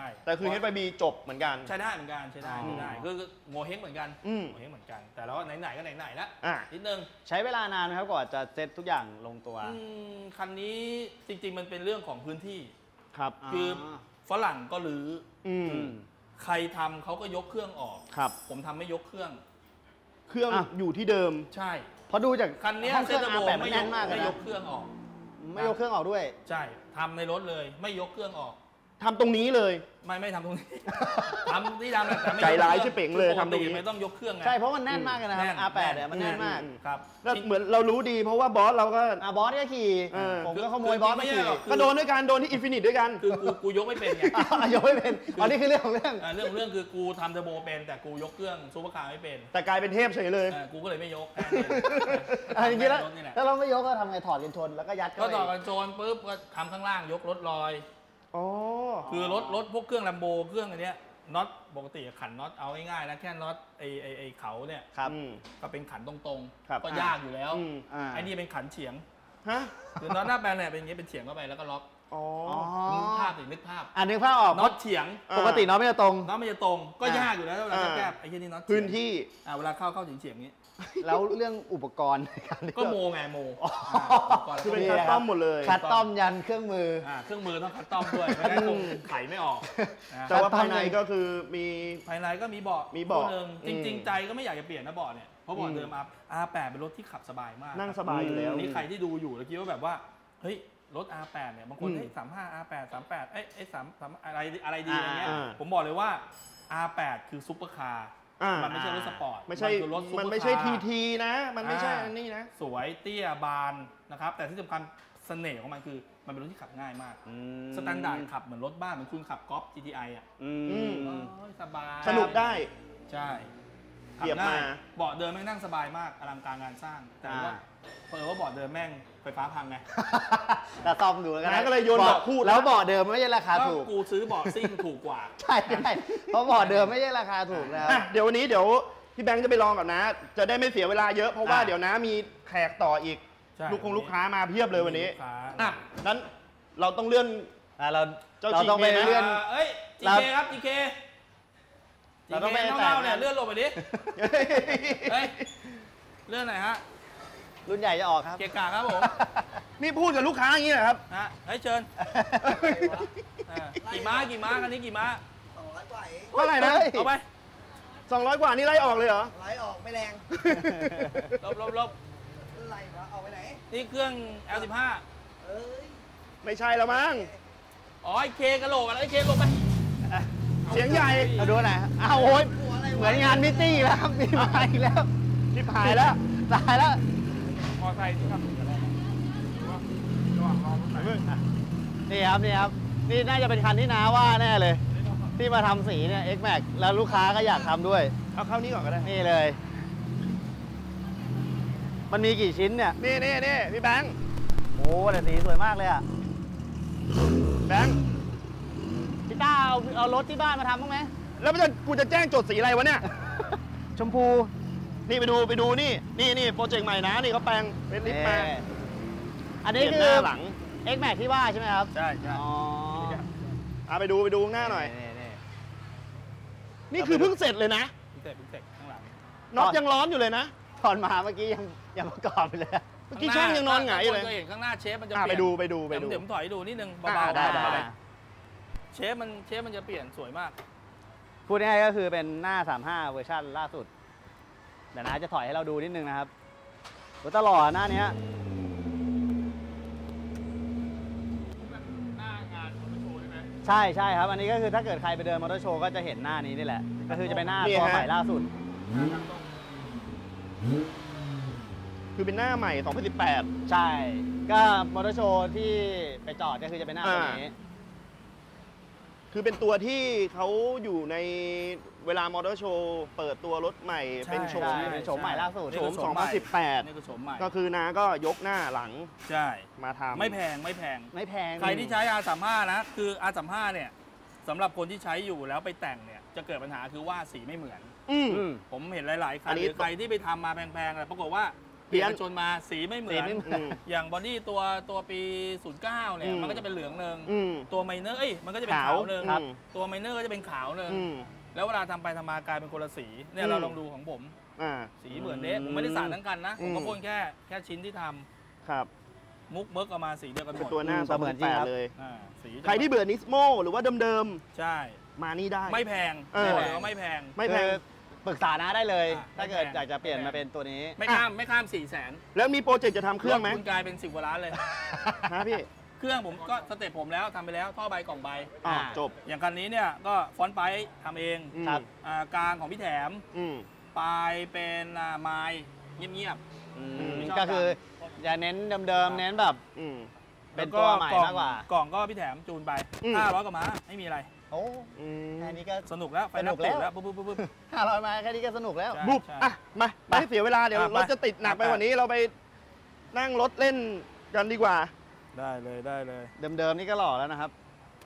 Speaker 3: แต่คือ HYB จบเหมือนกัน
Speaker 4: ใช้ได้เหมือนกันใช้ได้
Speaker 2: อ๋อ
Speaker 4: ใช้ได้คือโงเฮงเหมือนกัน
Speaker 3: อืม
Speaker 4: โงเฮงเหมือนกัน แต่แล้วไหนๆก็ไหนๆแล้ว
Speaker 3: อ่ะ
Speaker 4: นิดนึง
Speaker 2: ใช้เวลานานไหมครับกว่าจะเซตทุกอย่างลงตัว
Speaker 4: คันนี้จริงๆมันเป็นเรื่องของพื้นที่
Speaker 3: ครับ
Speaker 4: คือฝรั่งก็รื้อ
Speaker 3: อืม
Speaker 4: ใครทำเขาก็ยกเครื่องออก
Speaker 3: ครับ
Speaker 4: ผมทำไม่ยกเครื่อง
Speaker 3: เครื่อง
Speaker 2: อ่ะ
Speaker 3: อยู่ที่เดิม
Speaker 4: ใช่
Speaker 2: เพราะดูจาก
Speaker 4: คันเนี้ย
Speaker 2: ห้องเค
Speaker 4: เซ
Speaker 2: รื่
Speaker 4: ต
Speaker 2: อง
Speaker 4: เทอร์โบ
Speaker 2: R8 มัน
Speaker 4: ไม่ย
Speaker 2: แน่
Speaker 4: ก
Speaker 2: นมากเลย
Speaker 4: ไม่ย
Speaker 2: นะ
Speaker 4: กเครื่องออก
Speaker 2: ไม่ยกเครื่องออกด้วย
Speaker 4: ใช่ทำในรถเลยไม่ยกเครื่องออก
Speaker 3: ทำตรงนี้เลย
Speaker 4: ไม่ทำตรงนี้ ทำที่ทำแหละแต่ไม่
Speaker 3: ใจร้าย
Speaker 4: กค
Speaker 3: ชิบเป๋งเลย
Speaker 4: คือปก
Speaker 3: ทำตรงนี้
Speaker 4: ไม่ต้องยกเครื่องไง
Speaker 2: ใช่เพราะมันแน่นมากเลยนะครับ
Speaker 4: แน่น
Speaker 2: R8 เนี่ยมันแน่นมาก
Speaker 4: ครับ
Speaker 3: แล้วเหมือนเรารู้ดีเพราะว่าบอสเราก็
Speaker 2: บอสก็ขี่
Speaker 3: เออ
Speaker 2: ผมก็ขโมยบอสมาขี่
Speaker 3: ก็โดนด้วยกันโดนที่อินฟินิตด้วยกัน
Speaker 4: คือกูยกไม่เป็นไง
Speaker 2: ยกไม่เป็นอันนี้คือเรื่องของเรื่อง
Speaker 4: เรื่องคือกูทำเทอร์โบเป็นแต่กูยกเครื่องซูเปอร์คาร์ไม่เป็น
Speaker 3: แต่กลายเป็นเทพเฉยเลย
Speaker 4: กูก็เลยไม่ยก
Speaker 2: อันนี้แล้ว
Speaker 4: รถนี่แหละ
Speaker 2: ถ้าเราไม่ยกก็ทำไงถอดกันชนแล้วก็ยัด
Speaker 4: ก็
Speaker 2: เข้าไป
Speaker 4: ต่อกันโจนปุ๊บก็ทำข้างล่างยกรถลอย
Speaker 3: อ๋อ
Speaker 4: คือรถพวกเครื่องลัมโบเครื่องอันเนี้ยน็อตปกติขันน็อตเอาง่ายๆนะแค่น็อตไอเขาเนี่ย
Speaker 2: ครับ
Speaker 3: อืม
Speaker 4: ก็เป็นขันตรง
Speaker 3: ครับ
Speaker 4: ๆก็ยากอยู่แล้ว
Speaker 3: อืม
Speaker 2: อ่า
Speaker 4: ไอ้นี่เป็นขันเฉียง
Speaker 3: ฮะ
Speaker 4: คือน็อตหน้าแปลงเนี่ยเป็นอย่างนี้เป็นเฉียงเข้าไปแล้วก็ล็อก
Speaker 3: อ๋อ
Speaker 4: นึกภาพนึกภาพ
Speaker 2: นึกภาพออก
Speaker 4: น็อตเฉียง
Speaker 2: ปกติน็อตไม่จะตรง
Speaker 4: น็อตมันจะตรงก็ยากอยู่แล้วเวลาจะแก้ไอ้ที่นี่น็อต
Speaker 3: พื้นที่
Speaker 4: เวลาเข้าเฉียงนี้
Speaker 2: แล้วเรื่องอุปกรณ์ในาร
Speaker 4: ก็โมไงโม
Speaker 3: คือเป็นคัสตอมหมดเลย
Speaker 2: คัดต้อมยันเครื่องมือ
Speaker 4: เครื่องมือต้องคัดต้อมด้วยไม่งั้นคงไขไม่ออก
Speaker 3: แต่ว่าภายในก็คือมี
Speaker 4: ภายในก็มีเบาะ
Speaker 3: มีเบาะ
Speaker 4: คู่หนึ่งจริง ๆ ใจก็ไม่อยากจะเปลี่ยนนะเบาะเนี่ยเพราะเบาะเดิมR8 เป็นรถที่ขับสบายมาก
Speaker 3: นั่งสบายอยู่แล้ว
Speaker 4: นี่ใครที่ดูอยู่แล้วคิดว่าแบบว่าเฮ้ยรถ R8 เนี่ยบางคนเฮ้ย35 R8 383อะไรดีอะไรเงี้ยผมบอกเลยว่า R8 คือซุปเปอร์คาร์มันไม่ใช่รถสปอร์ต
Speaker 3: ไม่ใช่
Speaker 4: คือรถซุปเปอร์คาร์
Speaker 3: มันไม่ใช่ทีนะมันไม่ใช่อันนี้นะ
Speaker 4: สวยเตี้ยบานนะครับแต่ที่สำคัญเสน่ห์ของมันคือมันเป็นรถที่ขับง่ายมากสแตนดาร์ดขับเหมือนรถบ้านเหมือนคุณขับกอล์ฟ GTI อ่ะสบาย
Speaker 3: สนุกได้
Speaker 4: ใช่
Speaker 3: เหยียบมา
Speaker 4: เบาะเดิมแม่งนั่งสบายมากอลังการงานสร้างแต่ว่าเปิดว่าเบาะเดิมแม่งไฟฟ้าพังไง
Speaker 2: แต่ซ่อมดูแล้วกัน
Speaker 3: นะก็เลยโยนเบาะคู่
Speaker 2: แล้วเบาะเดิมไม่ใช่ราคาถูก
Speaker 4: กูซื้อเบาะซิ่งถูกกว่า
Speaker 2: ใช่เพราะเบาะเดิมไม่ใช่ราคาถูกนะครับ
Speaker 3: เดี๋ยววันนี้เดี๋ยวพี่แบงค์จะไปลองกับนะ จะได้ไม่เสียเวลาเยอะเพราะว่าเดี๋ยวนะมีแขกต่ออีก
Speaker 4: ใช่
Speaker 3: ลูกค้ามาเพียบเลยวันนี้
Speaker 4: ลูกค้า
Speaker 3: นั้นเราต้องเลื่อน
Speaker 2: เรา
Speaker 3: เจ้า
Speaker 2: เราต้องไป
Speaker 3: GK นะ
Speaker 2: เลื่อน
Speaker 4: เอ้ย GK ครับ GK
Speaker 2: เราต้องไป
Speaker 4: GK
Speaker 2: แตะ
Speaker 4: เน่าๆเนี่ยเลื่อนลงไปดิเฮ้ยเลื่อนไหนอยฮะ
Speaker 2: รุ่นใหญ่จะออกครับ
Speaker 4: เกะกะครับผม
Speaker 3: นี่พูดกับลูกค้าอย่างนี้เหรอครับ
Speaker 4: นะเฮ้ยเชิญกี่ม้าคันนี้กี่ม้า
Speaker 5: 200 กว่าเอง
Speaker 3: เท่าไหร่นะ
Speaker 4: เอาไป
Speaker 3: 200 กว่านี่ไล่ออกเลยเหรอ
Speaker 5: ไหลออกไม่แรง
Speaker 4: ลบ
Speaker 5: ไหลวะเอาไปไหน
Speaker 4: นี่เครื่อง L15
Speaker 5: เอ้ย
Speaker 3: ไม่ใช่แล้วมั้ง
Speaker 4: อ๋อไอเคกระโหลกอะไรไอเคลงไป
Speaker 3: เสียงใหญ่
Speaker 2: เอาดูหน่อยอ้าวโอ้ย
Speaker 5: หัวอะไร
Speaker 2: เหมื
Speaker 5: วะ
Speaker 2: อนงานมิตติ้งแล้วครับมีมาอีกแล้ว
Speaker 3: ชิบหายแล้ว
Speaker 2: ตายแล้ว
Speaker 4: มอไซค์ที่ทำถึงอะไร
Speaker 2: นี่ครับนี่น่าจะเป็นคันที่น้าว่าแน่เลย ที่มาทำสีเนี่ย X Max แล้วลูกค้าก็อยากทำด้วย
Speaker 3: เอาเข้านี้ก่อนก็ได้
Speaker 2: นี่เลย มันมีกี่ชิ้นเนี่ย
Speaker 3: นี่พี่แบงค์
Speaker 2: โอ้แต่สีสวยมากเลยอ่ะ
Speaker 3: แบงค์
Speaker 2: พี่ต้าเอารถที่บ้านมาทำบ้างไหม
Speaker 3: แล้วกูจะแจ้งโจทย์สีอะไรวะเนี่ย
Speaker 2: ชมพู
Speaker 3: นี่ไปดูนี่โปรเจกต์ใหม่นะนี่เขาแปลงเป็นลิฟต์มา
Speaker 2: อันนี้
Speaker 3: เปลี่ยน
Speaker 2: คื
Speaker 3: ห
Speaker 2: อ
Speaker 3: น้าหลัง
Speaker 2: X Max ที่ว่าใช่ไหมครับ
Speaker 4: ใช่
Speaker 2: อ๋อ
Speaker 3: ไปดูข้างหน้าหน่อย
Speaker 2: นี่
Speaker 3: นี่คือเพิ่งเสร็จเลยนะ
Speaker 4: พิเศษข้างหลัง
Speaker 3: น็อตยังร้อนอยู่เลยนะ
Speaker 2: ตอนมาเมื่อกี้ยังประกอบไปเลย
Speaker 3: เมื่อกี้ช่างยังนอนหงายอยู่เลย
Speaker 4: เคยเห็นข้างหน้าเชฟมันจะ
Speaker 3: ไป
Speaker 4: เปลี่ยน
Speaker 3: ดู
Speaker 4: เดี๋ยวผมถอยให้ดูนิดนึงเบาๆ
Speaker 3: ได้
Speaker 4: เชฟมันจะเปลี่ยนสวยมาก
Speaker 2: พูดง่ายๆก็คือเป็นหน้า 35 เวอร์ชันล่าสุดเดี๋ยวนะจะถอยให้เราดูนิดนึงนะครับรถตลอดหน้าเนี้ย
Speaker 4: หน้างานของโชว์ใช่ไหม
Speaker 2: ใช่ครับ อันนี้ก็คือถ้าเกิดใครไปเดินมอเตอร์โชว์ก็จะเห็นหน้านี้นี่แหละ ก็คือจะเป็นหน้า
Speaker 3: นี่
Speaker 2: ตัว
Speaker 3: ฮะ
Speaker 2: ใหม่ล่าสุด
Speaker 3: คือเป็นหน้าใหม่ 2018
Speaker 2: ใช่ ก็มอเตอร์โชว์ที่ไปจอดก็คือจะเป็นหน้าตัวนี้
Speaker 3: คือเป็นตัวที่เขาอยู่ในเวลามอเตอร์โชว์เปิดตัวรถใหม่
Speaker 4: ใช่
Speaker 3: เป็นโฉม
Speaker 2: ใช่เป็นโฉมใหม่ล่าสุด
Speaker 3: โฉม
Speaker 4: นี่คือโฉมใหม่
Speaker 3: 2018
Speaker 4: นี่คือโฉมใหม่
Speaker 3: ก็คือนาก็ยกหน้าหลัง
Speaker 4: ใช่
Speaker 3: มาทำ
Speaker 4: ไม่แพง
Speaker 2: ไม่แพง
Speaker 4: ใครที่ใช้ R35 นะคือ R35 เนี่ยสำหรับคนที่ใช้อยู่แล้วไปแต่งเนี่ยจะเกิดปัญหาคือว่าสีไม่เหมือน
Speaker 3: อืม
Speaker 4: ผมเห็นหลายๆคั
Speaker 3: อั
Speaker 4: น
Speaker 3: น
Speaker 4: ห
Speaker 3: นี้
Speaker 4: รือใครที่ไปทำมาแพงๆแต่ปรากฏว่า
Speaker 3: เปลี่ยน
Speaker 4: ชนมาสีไม่เหมือน
Speaker 2: สีไม่เหมือน
Speaker 4: อย่างบอดี้ตัวปี 09 เนี่ยมันก็จะเป็นเหลืองหนึ่ง
Speaker 3: อืม
Speaker 4: ตัวไมเนอร์มันก็จะเป็นขาวหนึ่ง
Speaker 3: ขาว
Speaker 4: ตัวไมเนอร์ก็จะเป็นขาวหนึ่ง
Speaker 3: อืม
Speaker 4: แล้วเวลาทำไปทำมากลายเป็นคนละสีเนี่ยเราลองดูของผม
Speaker 3: อ่า
Speaker 4: สีเหมือนเด้ผมไม่ได้สาดทั้งกันนะผมก็พ่นแค่ชิ้นที่ท
Speaker 3: ครับ
Speaker 4: ำมุกเมิร์กเอามาสีเดียวกันหม
Speaker 3: เป็น
Speaker 4: ด
Speaker 3: ตัวหน้า
Speaker 2: เสมือนจริงครับ
Speaker 3: 2018เลย
Speaker 4: สีจะ
Speaker 3: ใครที่เบื่อนิสโมหรือว่าเดิม
Speaker 4: ใช่
Speaker 3: ๆ มานี่ได้
Speaker 4: ไม่แพง
Speaker 3: เออ
Speaker 4: บอกเลยว่าไม่แพง
Speaker 3: ไม่แพง
Speaker 2: คือปรึกษาน้าได้เลย ถ้าเกิด
Speaker 4: ไม่แพง
Speaker 2: อยากจะเปลี่ยนมาเป็นตัวนี้
Speaker 4: ไม่ข้าม400,000
Speaker 3: แล้วมีโปรเจกต์จะทำเครื่องไหม
Speaker 4: คุณกลายเป็น10 กว่าล้านเลย
Speaker 3: ฮะพี่
Speaker 4: เครื่องผมก็สเต็ปผมแล้วทำไปแล้วท่อใบกล่องใบ
Speaker 3: อ่า
Speaker 2: อ่า
Speaker 3: จบ
Speaker 4: อย่างคันนี้เนี่ยก็ฟอนต์ไปทำเอง
Speaker 2: ครับ
Speaker 4: กลางของพี่แถม
Speaker 3: อืม
Speaker 4: ปลายเป็นไม้เงียบ ไม่ชอบ
Speaker 2: ก็คืออย่าเน้นเดิมๆ เน้นแบบ
Speaker 3: อืม
Speaker 4: ๆ
Speaker 2: เป็นตัวใหม่มากกว่า
Speaker 4: กล่องก็พี่แถมจูนไป
Speaker 3: อืม
Speaker 4: 500 กว่าม้าไม่มีอะไร
Speaker 2: โอ้
Speaker 3: อืม
Speaker 2: แค่นี้ก็
Speaker 4: สนุกแล้วไฟ
Speaker 2: สนุ
Speaker 4: นับ
Speaker 2: กแล้ว
Speaker 4: ติดแล้วปุ๊บ
Speaker 2: 500มาแค่นี้ก็สนุกแล้ว
Speaker 4: ใช่
Speaker 3: บุบอ่ะ มาไม่ให้เสียเวลาเดี๋ยว
Speaker 4: อ่ะไป
Speaker 3: รถจะติดหนักไป
Speaker 4: ไป
Speaker 3: กว่านี้เราไปนั่งรถเล่นกันดีกว่า
Speaker 4: ได้เลย
Speaker 2: เดิมๆ นี่ก็หล่อแล้วนะครับ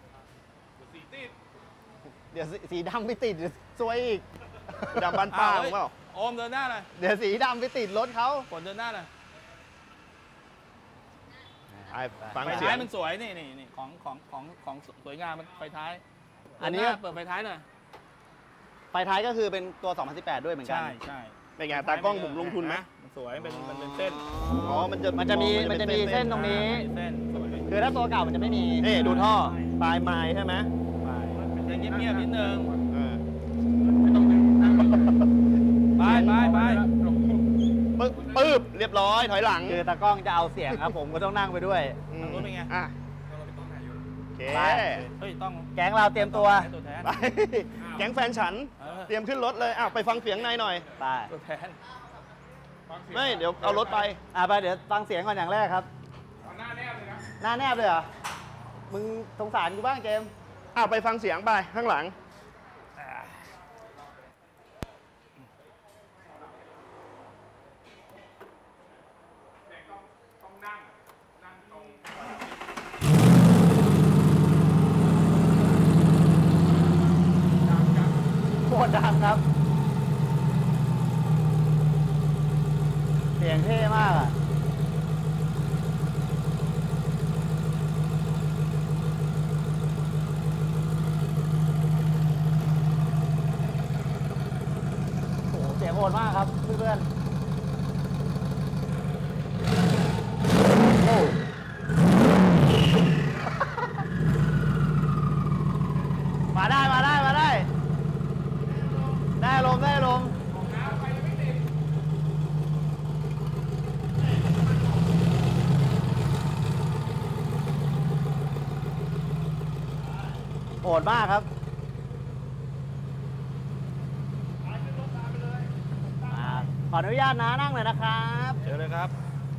Speaker 2: เดี๋ยวสีดำไปติดซวยอีก
Speaker 3: ดำบ้านป้าหรือเปล่า
Speaker 4: โอมเดินหน้าหน่อย
Speaker 2: เดี๋ยวสีดำไปติดรถเขา
Speaker 4: ฝนเดินหน้าหน่อย
Speaker 3: ฟัง
Speaker 4: ไฟ
Speaker 3: เสีย
Speaker 4: ท้าง ยมันสวยนี่ของสวยงามมันไฟท้าย
Speaker 2: อันนี้
Speaker 4: เปิดไฟท้ายหน่อย
Speaker 2: ไฟท้ายก็คือเป็นตัว 2018 ด้วยเหมือนกัน
Speaker 4: ใช่
Speaker 3: เป็นไงตากล้องผมลงทุนไหม
Speaker 4: มันสวยมันเป็นเส้น
Speaker 3: อ๋อมันจะ
Speaker 2: มันจะมีเส้นตรงนี้
Speaker 4: เส้นสวย
Speaker 2: คือถ้าตัวเก่ามันจะไม่มี
Speaker 3: นี่ดูท่อปลายไม้ใช่ไหม
Speaker 4: ไปเงียบๆนิดนึง
Speaker 3: เออ
Speaker 4: ไป
Speaker 3: ปึ๊บเรียบร้อยถอยหลัง
Speaker 2: คือตากล้องจะเอาเสียงครับ ผมก็ต้องนั่งไปด้วย
Speaker 4: ทางนู้นเป็นไง
Speaker 3: อ่ะโอเค
Speaker 2: ไป
Speaker 4: เฮ้ยต้อง
Speaker 2: แก๊งเราเตรียมตัว
Speaker 4: ตัวแทน
Speaker 3: ไปแก๊งแฟนฉัน เตรียมขึ้นรถเลยอ้าวไปฟังเสียงในหน่อย
Speaker 2: ไป
Speaker 4: ตัวแทน
Speaker 3: ไม่เดี๋ยวเอารถไป
Speaker 2: ไปเดี๋ยวฟังเสียงก่อนอย่างแรกครับหน้าแนบเลยนะหน้าแนบเลยเหรอ มึงสงสารกูบ้างเจมส์
Speaker 3: อ้าวไปฟังเสียงไปข้างหลัง
Speaker 2: โคตรดังครับ เสียงเท่มากอ่ะ โอ้โห เสียงโหดมากครับเพื่อนๆโอ้มาได้ ได้ลมโหดมากครับขออนุญาตนะนั่งเลยนะครับ
Speaker 4: เจอเลยครับ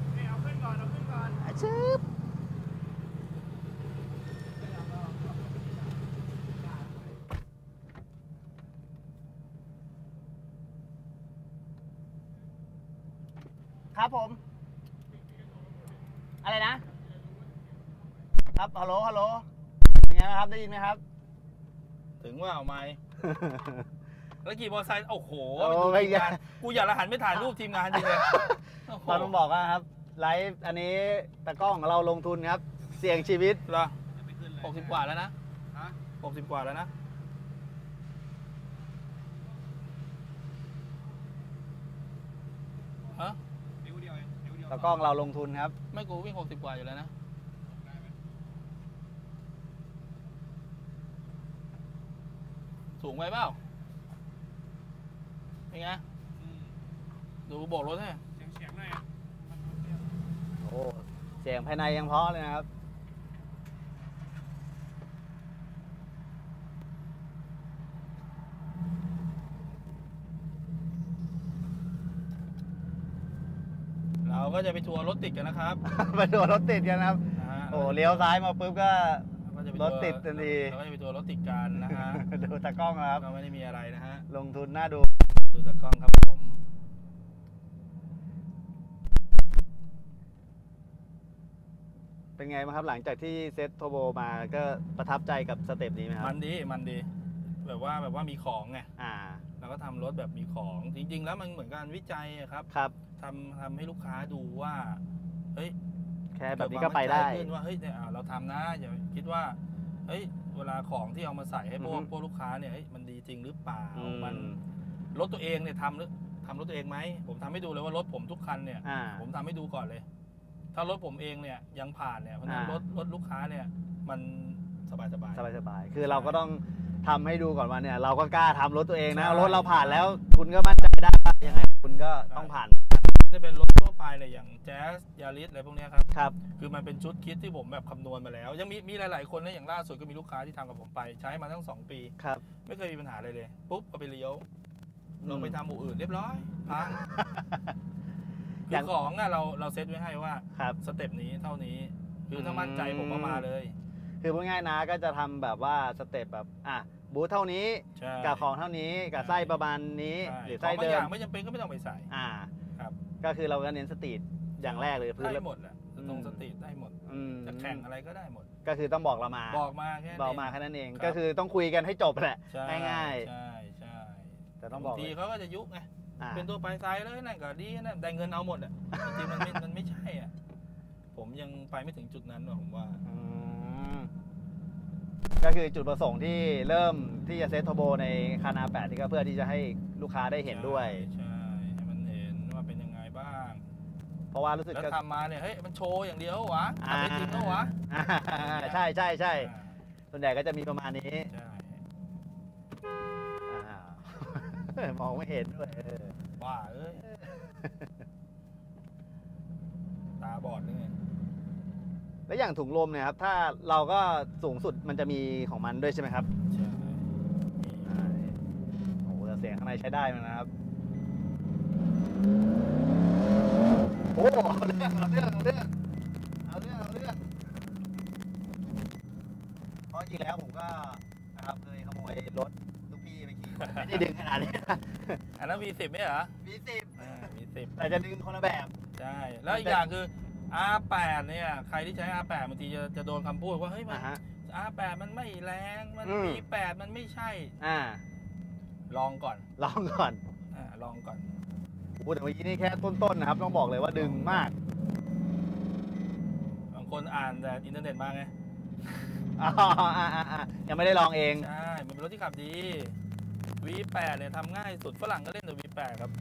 Speaker 2: ชึบครับผม อะไรนะ ครับฮัลโหลเป็นไงครับได้ยินไหมครับ
Speaker 4: ถึงว่าเอาไม้ แล้วขี่มอเตอร์ไซค์โอ้โห
Speaker 2: โอ้
Speaker 4: ดู
Speaker 2: ไม่
Speaker 4: ทีมงานกูอยากละหันไปถ่ายรูปทีมงานจริงเลยโอ้โห
Speaker 2: ตอนผมบอกว่าครับไลฟ์อันนี้ตากล้องของเราลงทุนครับ เสี่ยงชีวิต
Speaker 4: เหรอ60 กว่าแล้วนะ60 กว่าแล้วนะฮะ
Speaker 2: ตากล้องเราลงทุนครับ
Speaker 4: ไม่กูวิ่ง60 กว่าอยู่แล้วนะสูงไปเปล่าเป็นไงดูโบกรถให้
Speaker 2: โอ้เสียงภายในยังเพราะเลยนะครับ
Speaker 4: เราก็จะไปทัวร์รถติดกันนะครับ
Speaker 2: ไปดูรถติดกันครับ
Speaker 4: นะฮะ
Speaker 2: โอ้เลี้ยวซ้ายมาปุ๊บก็
Speaker 4: เราก็จะไป
Speaker 2: รถติดทันที
Speaker 4: เราก็จะไปทัวร์รถติดกันนะฮะ
Speaker 2: ดูตากล้องครับ
Speaker 4: ก็ไม่ได้มีอะไรนะฮะ
Speaker 2: ลงทุนน่าดู
Speaker 4: ดูตากล้องครับผม
Speaker 2: เป็นไงบ้างครับหลังจากที่เซ็ตโทโบมาก็ประทับใจกับสเต็ปนี้ไหมครับ
Speaker 4: มันดีแบบว่ามีของไง
Speaker 2: อ่า
Speaker 4: เราก็ทำรถแบบมีของจริง ๆ แล้วมันเหมือนการวิจัยอะครับ
Speaker 2: ครับ
Speaker 4: ทำให้ลูกค้าดูว่าเฮ้ย
Speaker 2: แค่แบบนี้ก็ไปได้
Speaker 4: เกิดความมั่นใจขึ้นว่าเฮ้ยเนี่ยเราทำนะอย่าคิดว่าเฮ้ยเวลาของที่เอามาใส่ให้พว
Speaker 2: อื
Speaker 4: ก
Speaker 2: อฮึ
Speaker 4: พวกลูกค้าเนี่ยเฮ้ยมันดีจริงหรือเปล่า
Speaker 2: อืม
Speaker 4: มันรถตัวเองเนี่ยทำรถตัวเองไหมผมทำให้ดูเลยว่ารถผมทุกคันเนี่ย
Speaker 2: อ่า
Speaker 4: ผมทำให้ดูก่อนเลย ถ้ารถผมเองเนี่ยยังผ่านเนี่ยเพราะฉะนั้น
Speaker 2: อ่าร
Speaker 4: ถลูกค้าเนี่ยมันสบาย
Speaker 2: สบายๆคือเราก็ต้องทำให้ดูก่อนว่าเนี่ย เราก็กล้าทำรถตัวเองนะรถเราผ่านแล้ว คุณก็มั่นใจได้ว่ายังไงคุณก็ต้องผ่าน
Speaker 4: นี่เป็นรถทั่วไปเลยอย่างแจ๊สยาริสอะไรพวกเนี้ยครับ
Speaker 2: ครับ
Speaker 4: คือมันเป็นชุดคิดที่ผมแบบคำนวณมาแล้ว ยังมีหลายๆคนนะอย่างล่าสุดก็มีลูกค้าที่ทำกับผมไปใช้มาตั้ง2 ปี
Speaker 2: ครับ
Speaker 4: ไม่เคยมีปัญหาเลยปุ๊บเอาไปเลี้ยว
Speaker 2: อืม
Speaker 4: ลงไปทำอู่อื่นเรียบร้อยพัง
Speaker 2: อ
Speaker 4: คื
Speaker 2: ย่า
Speaker 4: อง ของอะเราเซตไว้ให้ว่า
Speaker 2: ครับ
Speaker 4: สเต็ปนี้เท่านี้ คือถ้ามั่นใจผมก็มาเลย
Speaker 2: คือพูดง่ายๆนะก็จะทำแบบว่าสเต็ปแบบบูธเท่านี้
Speaker 4: ใช่
Speaker 2: กับของเท่านี้กับไส้ประมาณนี้
Speaker 4: ใช่
Speaker 2: หรือ
Speaker 4: ข
Speaker 2: ไส้
Speaker 4: องบาง
Speaker 2: เดิ
Speaker 4: อ
Speaker 2: ม
Speaker 4: ย่างไม่จำเป็นก็ไม่ต้องไปใส่ ครับ
Speaker 2: ก็คือเราก็เน้นสตรีทอย่างแรกเลยพื้น
Speaker 4: ได้หมดแหละตรงสตรีทได้หมด
Speaker 2: อืม
Speaker 4: จะแข่งอะไรก็ได้หมด
Speaker 2: ก็คือต้องบอกเรามา
Speaker 4: บอกมาแค่นั้น
Speaker 2: บอก
Speaker 4: เอง
Speaker 2: มาแค่นั้นเอง
Speaker 4: ครับ
Speaker 2: ก็คือต้องคุยกันให้จบแหละ
Speaker 4: ใช่
Speaker 2: ง่าย
Speaker 4: ใช่ใช่
Speaker 2: แต่ต้องบอก
Speaker 4: บางที
Speaker 2: เลย
Speaker 4: เขาก็จะยุไง
Speaker 2: อ่า
Speaker 4: เป็นตัวปลายไซส์เลยนั่นก็ดีนั่นได้เงินเอาหมดอ่ะ จริงๆมันไม่ใช่อ่ะ ผมผมยังไปไม่ถึงจุดนั้นหรอกผมว่า
Speaker 2: ก็คือจุดประสงค์ที่เริ่มที่จะเซตเทอร์โบในคานา8นี่ก็เพื่อที่จะให้ลูกค้าได้เห็นด้วย
Speaker 4: ใช่ให้มันเห็นว่าเป็นยังไงบ้าง
Speaker 2: เพราะว่ารู้สึก
Speaker 4: แล้วทำมาเนี่ยเฮ้ยมันโชว์อย่างเดียววะทำไม่จริงแล้ววะ
Speaker 2: ใช่ใช่ใช่ส่วนใหญ่ก็จะมีประมาณนี้
Speaker 4: ใช่
Speaker 2: มองไม่เห็นด้วย
Speaker 4: ว่าเอ้ยตาบอดเลย
Speaker 2: แล้วอย่างถุงลมเนี่ยครับถ้าเราก็สูงสุดมันจะมีของมันด้วยใช่ไหมครับ
Speaker 4: ใช่
Speaker 2: โอ้โหแต่เสียงข้างในใช้ได้มั้ยนะครับโอ้เอาเรื่องเพราะจริงแล้วผมก็นะครับเคยขโมยรถลูกพี่ไปขี่ไม่ได้ดึงขนาดนี้
Speaker 4: อันนั้น V10 ไม่เหรอ
Speaker 2: V10
Speaker 4: V10
Speaker 2: แต่จะดึงคนละแบบ
Speaker 4: ใช่แล้วอีกอย่างคือ R8 เนี่ยใครที่ใช้ R8 บางทีจะโดนคำพูดว่าเฮ้ยมัน R8 มันไม่แรงมัน V8 มันไม่ใช่ลองก่อน
Speaker 2: ลองก่อน
Speaker 4: ลองก่อน
Speaker 2: พูดแต่เมื่อกี้นี่แค่ต้นๆนะครับต้องบอกเลยว่าดึงมาก
Speaker 4: บางคนอ่านแต่อินเทอร์เน็ตมาไง
Speaker 2: ยังไม่ได้ลองเอง
Speaker 4: ใช่มันเป็นรถที่ขับดี V8 เนี่ยทำง่ายสุดฝรั่งก็เล่นแต่ V8 ครับ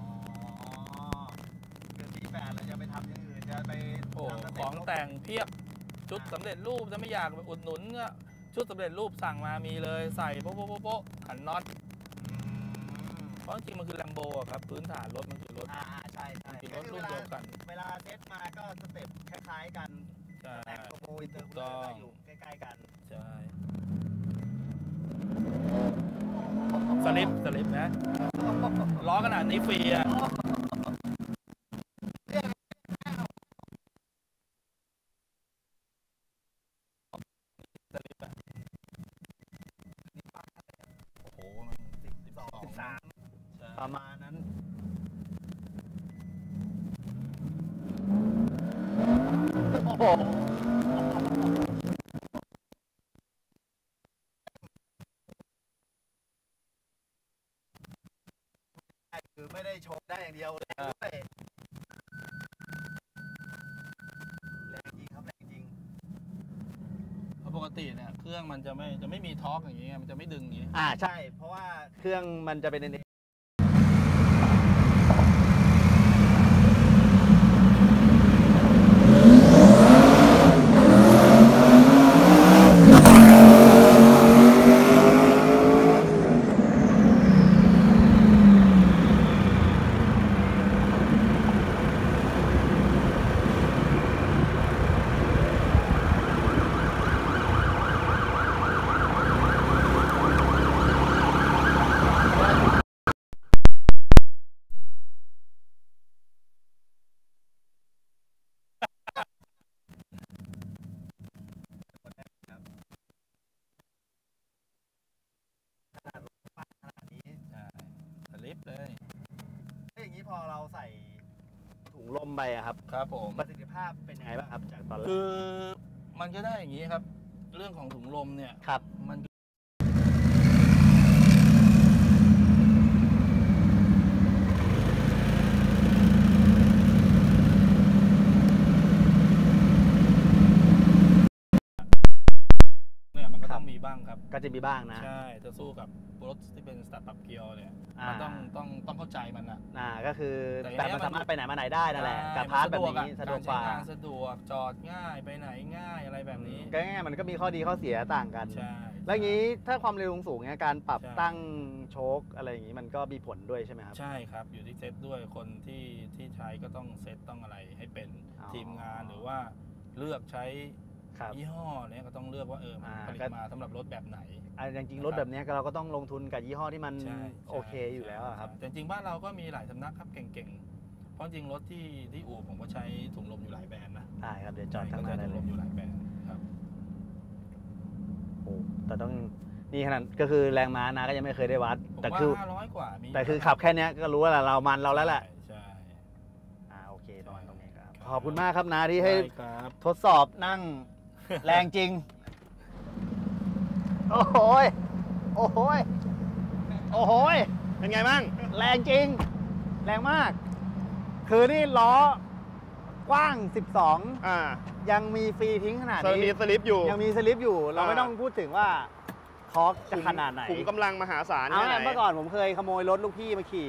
Speaker 2: คือ V8 เราจะไปทำอย่างอื่นจะไป
Speaker 4: โอ้ของแต่งเพียบชุดสำเร็จรูปจะไม่อยากอุดหนุนก็ชุดสำเร็จรูปสั่งมามีเลยใส่โป๊ะขันน็อตเพราะจริงๆมันคือ Lambo อะครับพื้นฐานรถมันคือรถ
Speaker 2: ใช่
Speaker 4: คือรถรุ่นเดียวกัน
Speaker 2: เวลาเซตมาก็สเต็ปคล้ายๆกัน
Speaker 4: ใช่
Speaker 2: แต่โมอินเตอร์คูลเลอร์อยู่ใกล้ๆกัน
Speaker 4: ใช่สลิปนะล้อขนาดนี้ฟรีอ่ะสลิปอ่ะโอ้โหมัน13
Speaker 2: ประมาณนั้นโอ้โหคือไม่ได้โชว์ได้อย่างเดียวเลยด้วยแรงจริงครับแรงจริง
Speaker 4: เพราะปกติเนี่ยเครื่องมันจะไม่มีทอร์กอย่างเงี้ยมันจะไม่ดึงอย่างเงี้ย
Speaker 2: ใช่เพราะว่าเครื่องมันจะเป็น
Speaker 4: สลิปเลย
Speaker 2: อย่างนี้พอเราใส่ถุงลมไปอะครับ
Speaker 4: ครับผม
Speaker 2: ประสิทธิภาพเป็นยังไงบ้างครับจากตอนแรก
Speaker 4: คือมันก็ได้อย่างนี้ครับ เรื่องของถุงลมเนี่ย
Speaker 2: ครับ
Speaker 4: มันเนี่ยมันก็ต้องมีบ้างครับ
Speaker 2: ก็จะมีบ้างนะ
Speaker 4: ใช่จะสู้กับรถที่เป็นสตาร์ทปรับเกียร์เนี่ยมันต้องเข้าใจมันอะ
Speaker 2: ก็คือ
Speaker 4: แต่
Speaker 2: แต่มันสามารถไปไหนมาไหนได้นั่นแหละกับพาร์ทแบบนี้สะดวกกว่า
Speaker 4: การใช้งานสะดวกจอดง่ายไปไหนง่ายอะไรแบบนี้
Speaker 2: ก็ง่ายๆมันก็มีข้อดีข้อเสียต่างกัน
Speaker 4: ใช่
Speaker 2: แล้วอย่างนี้ถ้าความเร็วสูงเนี่ยการปรับ
Speaker 4: ใช่
Speaker 2: ตั้งโชคอะไรอย่างนี้มันก็มีผลด้วยใช่ไหมครับ
Speaker 4: ใช่ครับอยู่ที่เซตด้วยคนที่ใช้ก็ต้องเซตต้องอะไรให้เป็น
Speaker 2: อ๋อ
Speaker 4: ทีมงานหรือว่าเลือกใช้
Speaker 2: ครับ
Speaker 4: ยี่ห้อเนี่ยก็ต้องเลือกว่ามันผลิตมาสำหรับรถแบบไหน
Speaker 2: จริงๆรถแบบนี้เราก็ต้องลงทุนกับยี่ห้อที่มัน
Speaker 4: ใช่
Speaker 2: โอเคอยู่แล้วอะครับ
Speaker 4: แต่จริงๆบ้านเราก็มีหลายสำนักครับเก่งๆ เพราะจริงรถที่อู่ผมก็ใช้ถุงลมอยู่หลายแบรนด์นะ
Speaker 2: ได้ครับเดี๋ยวจอดข้างห
Speaker 4: ใช้
Speaker 2: น้าได้
Speaker 4: ถุง
Speaker 2: เล
Speaker 4: ล
Speaker 2: ย
Speaker 4: มอยู่หลายแบรนด์ครับ
Speaker 2: โอ้แต่ต้องนี่ขนาดก็คือแรงม้านะก็ยังไม่เคยได้วัด
Speaker 4: ผม
Speaker 2: แต่
Speaker 4: ว่า
Speaker 2: คือ
Speaker 4: 500 กว่ามี
Speaker 2: แต่คือขับแค่เนี้ยก็รู้ว่าเรามันเราแล้วแหละ
Speaker 4: ใช่
Speaker 2: โอเคตรงนี้ครับขอบคุณมากครับนะที่ให้
Speaker 4: ได้ครับ
Speaker 2: ทดสอบนั่ง แรงจริง โอ้โหยโอ้โหยโอ้โหย
Speaker 3: เป็นไงบ้าง
Speaker 2: แรงจริง แรงมาก คือนี่ล้อกว้าง 12 ยังมีฟรีทิ้งขนาด
Speaker 3: มี
Speaker 2: นี้
Speaker 3: สลิปอยู่
Speaker 2: ยังมีสลิปอยู่ เราไม่ต้องพูดถึงว่าทอร์กจะขนาดไหน
Speaker 3: ขุมกำลังมหาศาล
Speaker 2: เอา
Speaker 3: แค่ไหน
Speaker 2: เมื่อก่อนผมเคยขโมยรถลูกพี่มาขี่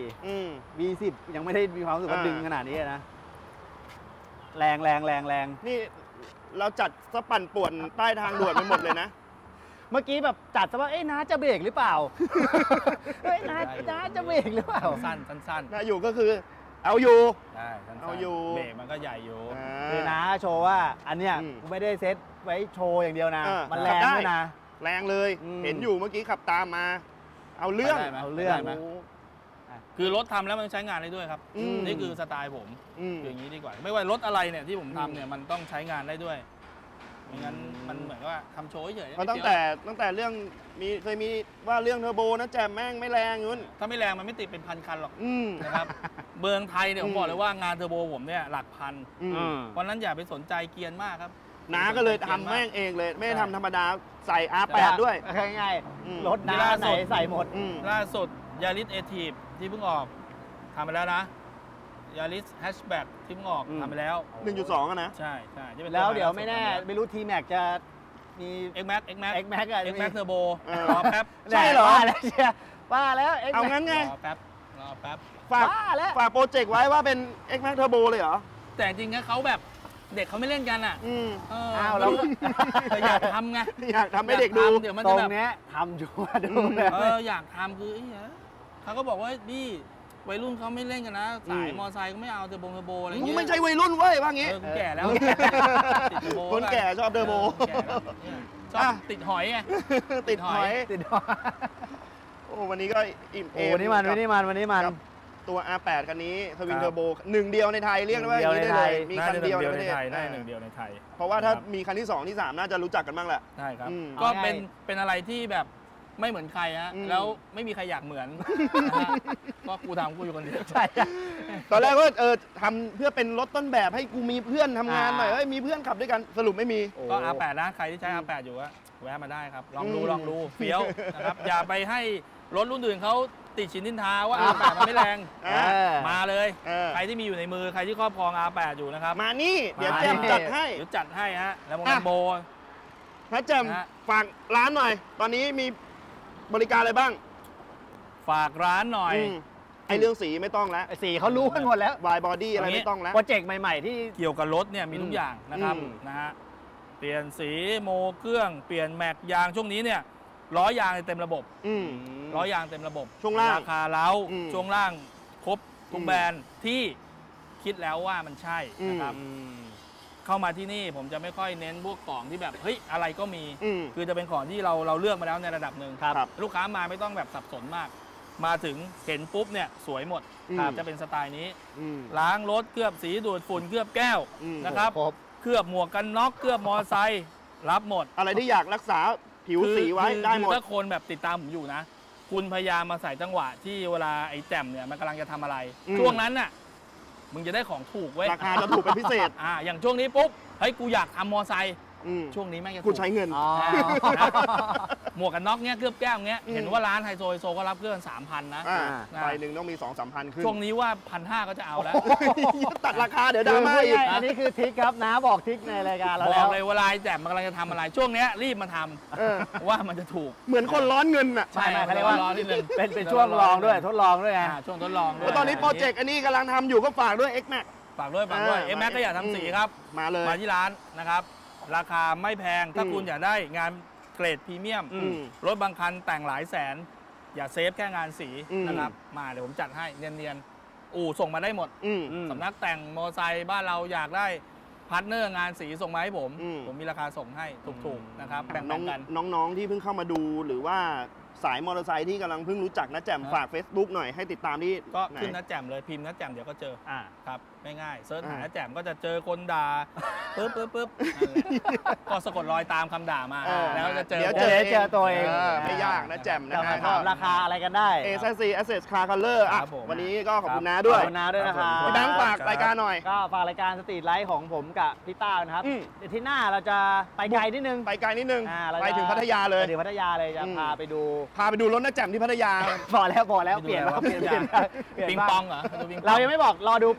Speaker 2: V10 ยังไม่ได้มีความรู้สึกว่าดึงขนาดนี้นะ แรง
Speaker 3: นี่เราจัดสปั่นป่วนใต้ทางด่วนไปหมดเลยนะ
Speaker 2: เมื่อกี้แบบจัดซะว่าเอ้ยน้าจะเบรกหรือเปล่า เฮ้ยน้าจะเบรกหรือเปล่า
Speaker 4: สั้น
Speaker 3: นะอยู่ก็คือเอาอยู่
Speaker 4: ได้สั้นๆ
Speaker 3: เอาอยู่
Speaker 4: เบรกมันก็ใหญ่อยู่
Speaker 2: คือน้าโชว์ว่าอันเนี้ย
Speaker 3: อืม
Speaker 2: กูไม่ได้เซ็ตไว้โชว์อย่างเดียวนะ มันแรง
Speaker 3: ขับได้
Speaker 2: ด้วยนะ
Speaker 3: แรงเลย
Speaker 2: อืม
Speaker 3: เห็นอยู่เมื่อกี้ขับตามมา เอาเรื่อง
Speaker 4: ได้ไหม
Speaker 2: เอาเรื่อง
Speaker 4: ได้ไหม
Speaker 3: โอ้
Speaker 4: คือรถทำแล้วมันใช้งานได้ด้วยครับ
Speaker 3: อืม
Speaker 4: นี่คือสไตล์ผม
Speaker 3: อืม
Speaker 4: คืออย่างนี้ดีกว่า ไม่ว่ารถอะไรเนี่ยที่ผมทำเนี่ยมันต้องใช้งานได้ด้วยไม่งั้นมันเหมือนกับว่าทำโชว์เฉยๆ
Speaker 3: เพราะตั้งแต่เรื่องเคยมีว่าเรื่องเทอร์โบนะแจมแม่งไม่แรงนู้น
Speaker 4: ถ้าไม่แรงมันไม่ติดเป็นพันคันหรอก
Speaker 3: อืม
Speaker 4: นะครับ เมืองไทยเนี่ยผมบอกเลยว่างานเทอร์โบผมเนี่ยหลักพัน
Speaker 3: อืม
Speaker 4: เพราะฉะนั้นอย่าไปสนใจเกรียนมากครับ
Speaker 3: น้าก็เลยทำแม่งเองเลย ไม่ได้ทำธรรมดาใส่ R8 ด้วย
Speaker 2: ง่าย
Speaker 3: อืม
Speaker 2: ๆรถน้าไหนใส่หมด
Speaker 3: อืม
Speaker 4: ล่าสุดยาริสเอทีฟที่เพิ่งออกทำไปแล้วนะยาริสแฮชแบ็กที่เพิ่งออก
Speaker 2: อืม
Speaker 4: ทำไปแล้ว
Speaker 3: 1.2อะนะ
Speaker 4: ใช่ที่เป็น
Speaker 2: แล้วเดี๋ยวไม่แน่ไม่รู้ทีแม็กจะมี
Speaker 4: X Max
Speaker 2: X Max อะ
Speaker 4: X Max Turbo
Speaker 3: เออ
Speaker 4: รอแป๊บ
Speaker 3: ใช่เหรอ
Speaker 2: ว่าแล้วเชียร์ว่าแล้ว X
Speaker 3: เอา
Speaker 2: Max
Speaker 3: งั้นไง
Speaker 4: รอแป๊บรอแป๊บ
Speaker 3: ฝาก
Speaker 2: ว่าแล้ว
Speaker 3: ฝากโปรเจกต์ไว้ว่าเป็น X Max Turbo เลยเหรอ
Speaker 4: แต่จริงๆเขาแบบเด็กเขาไม่เล่นกันอ่ะ
Speaker 3: อืม
Speaker 4: เออ
Speaker 2: อ้าว
Speaker 4: ไม่
Speaker 2: แล้ว
Speaker 4: รู้แต่อยากทำไง
Speaker 3: อยากทำให้เด็กดู
Speaker 4: อยาทำเดี๋ยวมัน
Speaker 2: ตร
Speaker 4: จะ
Speaker 2: ง
Speaker 4: แบบ
Speaker 2: เนี้ยทำชัวร์ดู
Speaker 3: อืม
Speaker 2: แบบ
Speaker 4: อยากทำคือเขาก็บอกว่านี่วัยรุ่นเขาไม่เล่นกันนะ สายมอไซค์ก็ไม่เอาเทอร์โบอะไรอย่าง
Speaker 3: มึง
Speaker 4: เงี้ย
Speaker 3: ไม่ใช่วัยรุ่นเว้ยว่างี้
Speaker 4: กูแก่แล้วติดเทอร์โบ
Speaker 3: คนแก่ชอบเทอร์โบ
Speaker 4: แก่แล้วเนี่ยชอบติดหอยไง
Speaker 3: ติดหอย
Speaker 2: ติด
Speaker 3: โอ้วันนี้ก็อิ่มเอ
Speaker 2: โอ้
Speaker 3: ม
Speaker 2: วันนี้มัน
Speaker 3: กับ
Speaker 2: วันนี้มัน
Speaker 3: กับตัว R8 คันนี้ทวินเทอร์โบหนึ่งเดียวในไทยเรียกได้ว่าอย่างนี้ได้เลย มีคันเดียวในประเทศ
Speaker 4: ได้หนึ่งเดียวในไทย
Speaker 3: เพราะว่าถ้ามีคันที่ 2 ที่ 3 น่าจะรู้จักกันบ้างแหละ
Speaker 4: ใช่ครับ
Speaker 3: อืม
Speaker 4: ก็เป็นอะไรที่แบบไม่เหมือนใครฮะ
Speaker 3: อืม
Speaker 4: แล้วไม่มีใครอยากเหมือนนะฮะก็กูทำกูอยู่คนเดียว
Speaker 2: ใช่
Speaker 3: ตอนแรกก็ทำเพื่อเป็นรถต้นแบบให้กูมีเพื่อนทำงานหน่อย
Speaker 2: อ่า
Speaker 3: เอ้ยมีเพื่อนขับด้วยกันสรุปไม่มี
Speaker 4: ก็ R8 นะ ใครที่ใช้ R8 อยู่อะแวะมาได้ครับ ลองดู
Speaker 3: อืม
Speaker 4: ลองดูเฟี้ยวนะครับ อย่าไปให้รถรุ่นอื่นเขาติดชินนินทาว่า R8 มันไม่แรง
Speaker 3: อ่า
Speaker 4: มาเลย
Speaker 3: เออ
Speaker 4: ใครที่มีอยู่ในมือ ใครที่ครอบครอง R8 อยู่นะครับ
Speaker 3: มานี่ เดี๋ยว
Speaker 4: มา
Speaker 3: แจมจัดให้
Speaker 4: เดี๋ยวจัดให้ฮะ แล้วโม
Speaker 3: อ่ะ
Speaker 4: นันโบ
Speaker 3: นะแจม
Speaker 4: นะฮะ
Speaker 3: ฝากร้านหน่อย ตอนนี้มีบริการอะไรบ้าง
Speaker 4: ฝากร้านหน่อย
Speaker 3: อืมไอเรื่องสีไม่ต้องแล้ว
Speaker 2: ไอ้สีเขารู้กันหมดแล้ว
Speaker 3: วายบอดี้อะไร
Speaker 4: เอางี้
Speaker 3: ไม่ต้องแล้ว
Speaker 2: โปรเจกต์ใหม่ๆที่
Speaker 4: เกี่ยวกับรถเนี่ยมีทุกอย่างนะครับ
Speaker 3: อืม
Speaker 4: นะฮะเปลี่ยนสีโมเครื่องเปลี่ยนแม็กยางช่วงนี้เนี่ยล้อยางเต็มระบบ
Speaker 3: อืม
Speaker 4: ล้อยางเต็มระบบ
Speaker 3: ช่วงล่าง
Speaker 4: ราคาเล้า
Speaker 3: อืม
Speaker 4: ช่วงล่างครบทุก
Speaker 3: อืม
Speaker 4: แบรนด์ที่คิดแล้วว่ามันใช่นะครับ เข้ามาที่นี่ผมจะไม่ค่อยเน้นพวกของที่แบบเฮ้ยอะไรก็มี
Speaker 3: อืม
Speaker 4: คือจะเป็นของที่เราเลือกมาแล้วในระดับหนึ่ง
Speaker 3: ครับ
Speaker 4: ลูกค้ามาไม่ต้องแบบสับสนมาก มาถึงเห็นปุ๊บเนี่ยสวยหมด
Speaker 3: ครับ
Speaker 4: จะเป็นสไตล์นี้
Speaker 3: อืม
Speaker 4: ล้างรถเคลือบสีดูดฝุ่นเคลือบแก้ว
Speaker 3: อืม
Speaker 4: นะครับ
Speaker 2: ครบ
Speaker 4: เคลือบหมวกกันน็อกเคลือบมอไซค์รับหมด
Speaker 3: อะไรที่อยากรักษาผิวสีไว้
Speaker 4: คือ
Speaker 3: ได้หมด
Speaker 4: ถ้าคนแบบติดตามผมอยู่นะ คุณพยายามมาใส่จังหวะที่เวลาไอ้แจ่มเนี่ยมันกำลังจะทำอะไร
Speaker 3: อืม
Speaker 4: ช่วงนั้นน่ะมึงจะได้ของถูกเว้ย
Speaker 3: ราคาจะถูกเป็นพิเศษ
Speaker 4: อย่างช่วงนี้ปุ๊บเฮ้ยกูอยากทำมอไซค์
Speaker 3: อืม
Speaker 4: ช่วงนี้แม่งจะ
Speaker 3: กู
Speaker 4: ถูก
Speaker 3: ใช้เงิน
Speaker 2: อ๋อ
Speaker 4: หมวกกันน็อกเนี้ยเคลือบแก้วเงี้ย
Speaker 3: อืม
Speaker 4: เห็นว่าร้านไฮโซไฮโซก็รับเคลือบ3,000นะ
Speaker 3: อ่า
Speaker 4: อ่า
Speaker 3: ใบหนึ่งต้องมี 2-3 พันขึ้น
Speaker 4: ช่วงนี้ว่า1,500ก็จะเอาแล้ว
Speaker 3: ตัดราคาเดี๋ยวดราม่าอีก
Speaker 2: อันนี้คือทริคครับน้าบอกทริคในรายการเรา
Speaker 4: บ
Speaker 2: แล้
Speaker 4: อ
Speaker 2: ว
Speaker 4: กเลยเวลาไอ้แจ่มมันกำลังจะทำอะไร ช่วงเนี้ยรีบมาท
Speaker 3: เออ
Speaker 4: ำว่ามันจะถูก
Speaker 3: เหมือนคนร้อนเงินอ่ะ
Speaker 4: ใช่
Speaker 2: ไม่เขาเรียกว่า
Speaker 4: รอนิดนึง
Speaker 2: เป็นช่วงลองด้วยทดลองด้วยไง
Speaker 4: ช่วงทดลองด้ว
Speaker 3: แล้
Speaker 4: ยว
Speaker 3: ตอนนี้โปรเจกต์อันนี้กำลังทำอยู่ก็ฝากด้วย X Max
Speaker 4: ฝากด้วยเอ็มแม็กก็อยากทำสีครับ
Speaker 3: มาเลย
Speaker 4: มาที่ร้านนะครับ ราคาไม่แพง ถ้า
Speaker 3: อืม
Speaker 4: คุณอยากได้งานเกรดพรีเมียม
Speaker 3: อืม
Speaker 4: รถบางคันแต่งหลายแสน อย่าเซฟแค่งานสี
Speaker 3: อืม
Speaker 4: นะครับ มาเดี๋ยวผมจัดให้เนียนๆอู่ส่งมาได้หมด
Speaker 3: อืม
Speaker 4: สำนักแต่งมอไซค์บ้านเราอยากได้พาร์ทเนอร์งานสีส่งมาให้ผม
Speaker 3: อืม
Speaker 4: ผมมีราคาส่งให้ถูกๆนะครับแบ่ง
Speaker 3: น้อง
Speaker 4: ๆกัน
Speaker 3: น้องๆที่เพิ่งเข้ามาดูหรือว่าสายมอเตอร์ไซค์ที่กำลังเพิ่งรู้จักนะแจ่ม
Speaker 4: ครับ
Speaker 3: ฝาก Facebook หน่อยให้ติดตามที่
Speaker 4: ก็
Speaker 3: ไหน
Speaker 4: ขึ้นนะแจ่มเลยพิมพ์นะแจ่มเดี๋ยวก็เจอ
Speaker 2: อ่า
Speaker 4: ครับง่ายๆเซิร์ชหา
Speaker 3: อ่า
Speaker 4: นะแจ่มก็จะเจอคนด่าปึ๊บนั่นแหละก็สะกดรอยตามคำด่ามา
Speaker 3: เออ
Speaker 4: แล้วจะเจอ
Speaker 3: เดี๋ยว
Speaker 2: เจอเจอตัวเอง
Speaker 3: ไม่ยากนะแจ่มนะ
Speaker 2: จะมา
Speaker 3: ฮะ
Speaker 2: ถามราคาอะไรกันได้
Speaker 3: ASC Access Car Color อ่ะ
Speaker 4: ครับผม
Speaker 3: วันนี้ก็ขอบคุณน้าด้วย
Speaker 2: ขอบคุณน้าด้วยนะครับ
Speaker 3: พี่แบงค์ฝากรายการหน่อย
Speaker 2: ก็ฝากรายการสตรีทไลฟ์ของผมกับพี่ต้านะครับ
Speaker 3: อืม
Speaker 2: เดี๋ยวที่หน้าเราจะไปไกลนิดนึง
Speaker 3: ไปไกลนิดนึง
Speaker 2: เราจะ
Speaker 3: ไปถึงพัทยาเลย
Speaker 2: ไปถึงพัทยาเลยจะ
Speaker 3: อืม
Speaker 2: พาไปดู
Speaker 3: พาไปดูรถน้าแจ่มที่พัทยา
Speaker 2: พอแล้ว
Speaker 4: ไปดู
Speaker 2: เปลี่ยน
Speaker 4: อะไรวะ
Speaker 2: เปลี่ยน
Speaker 4: ปิงปองเหรอดูปิงปอง
Speaker 2: เรายังไม่บอกรอดูโปสเตอร์เรา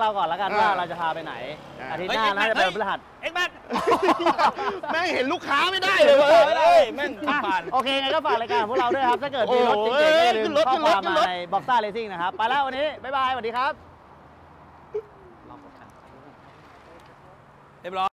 Speaker 2: เราก่อนแล้วกันว่าเราจะพาไปไหนอาทิตย์หน้าน่าจะเป็นพฤหัส
Speaker 4: เอ็กแม็ก
Speaker 3: แม่งเห็นลูกค้าไม่ได้เลย
Speaker 4: ไม่ได้แม่งผ่าน
Speaker 2: โอเคไงก็ฝากรายการพวกเราด้วยครับ ถ้าเกิดมีรถจริงๆก็อย่าลืมข้อความมาในบ็อกซ่าเรซิ่งนะครับ ไปแล้ววันนี้ บ๊ายบาย สวัสดีครับ
Speaker 4: เรียบร้อย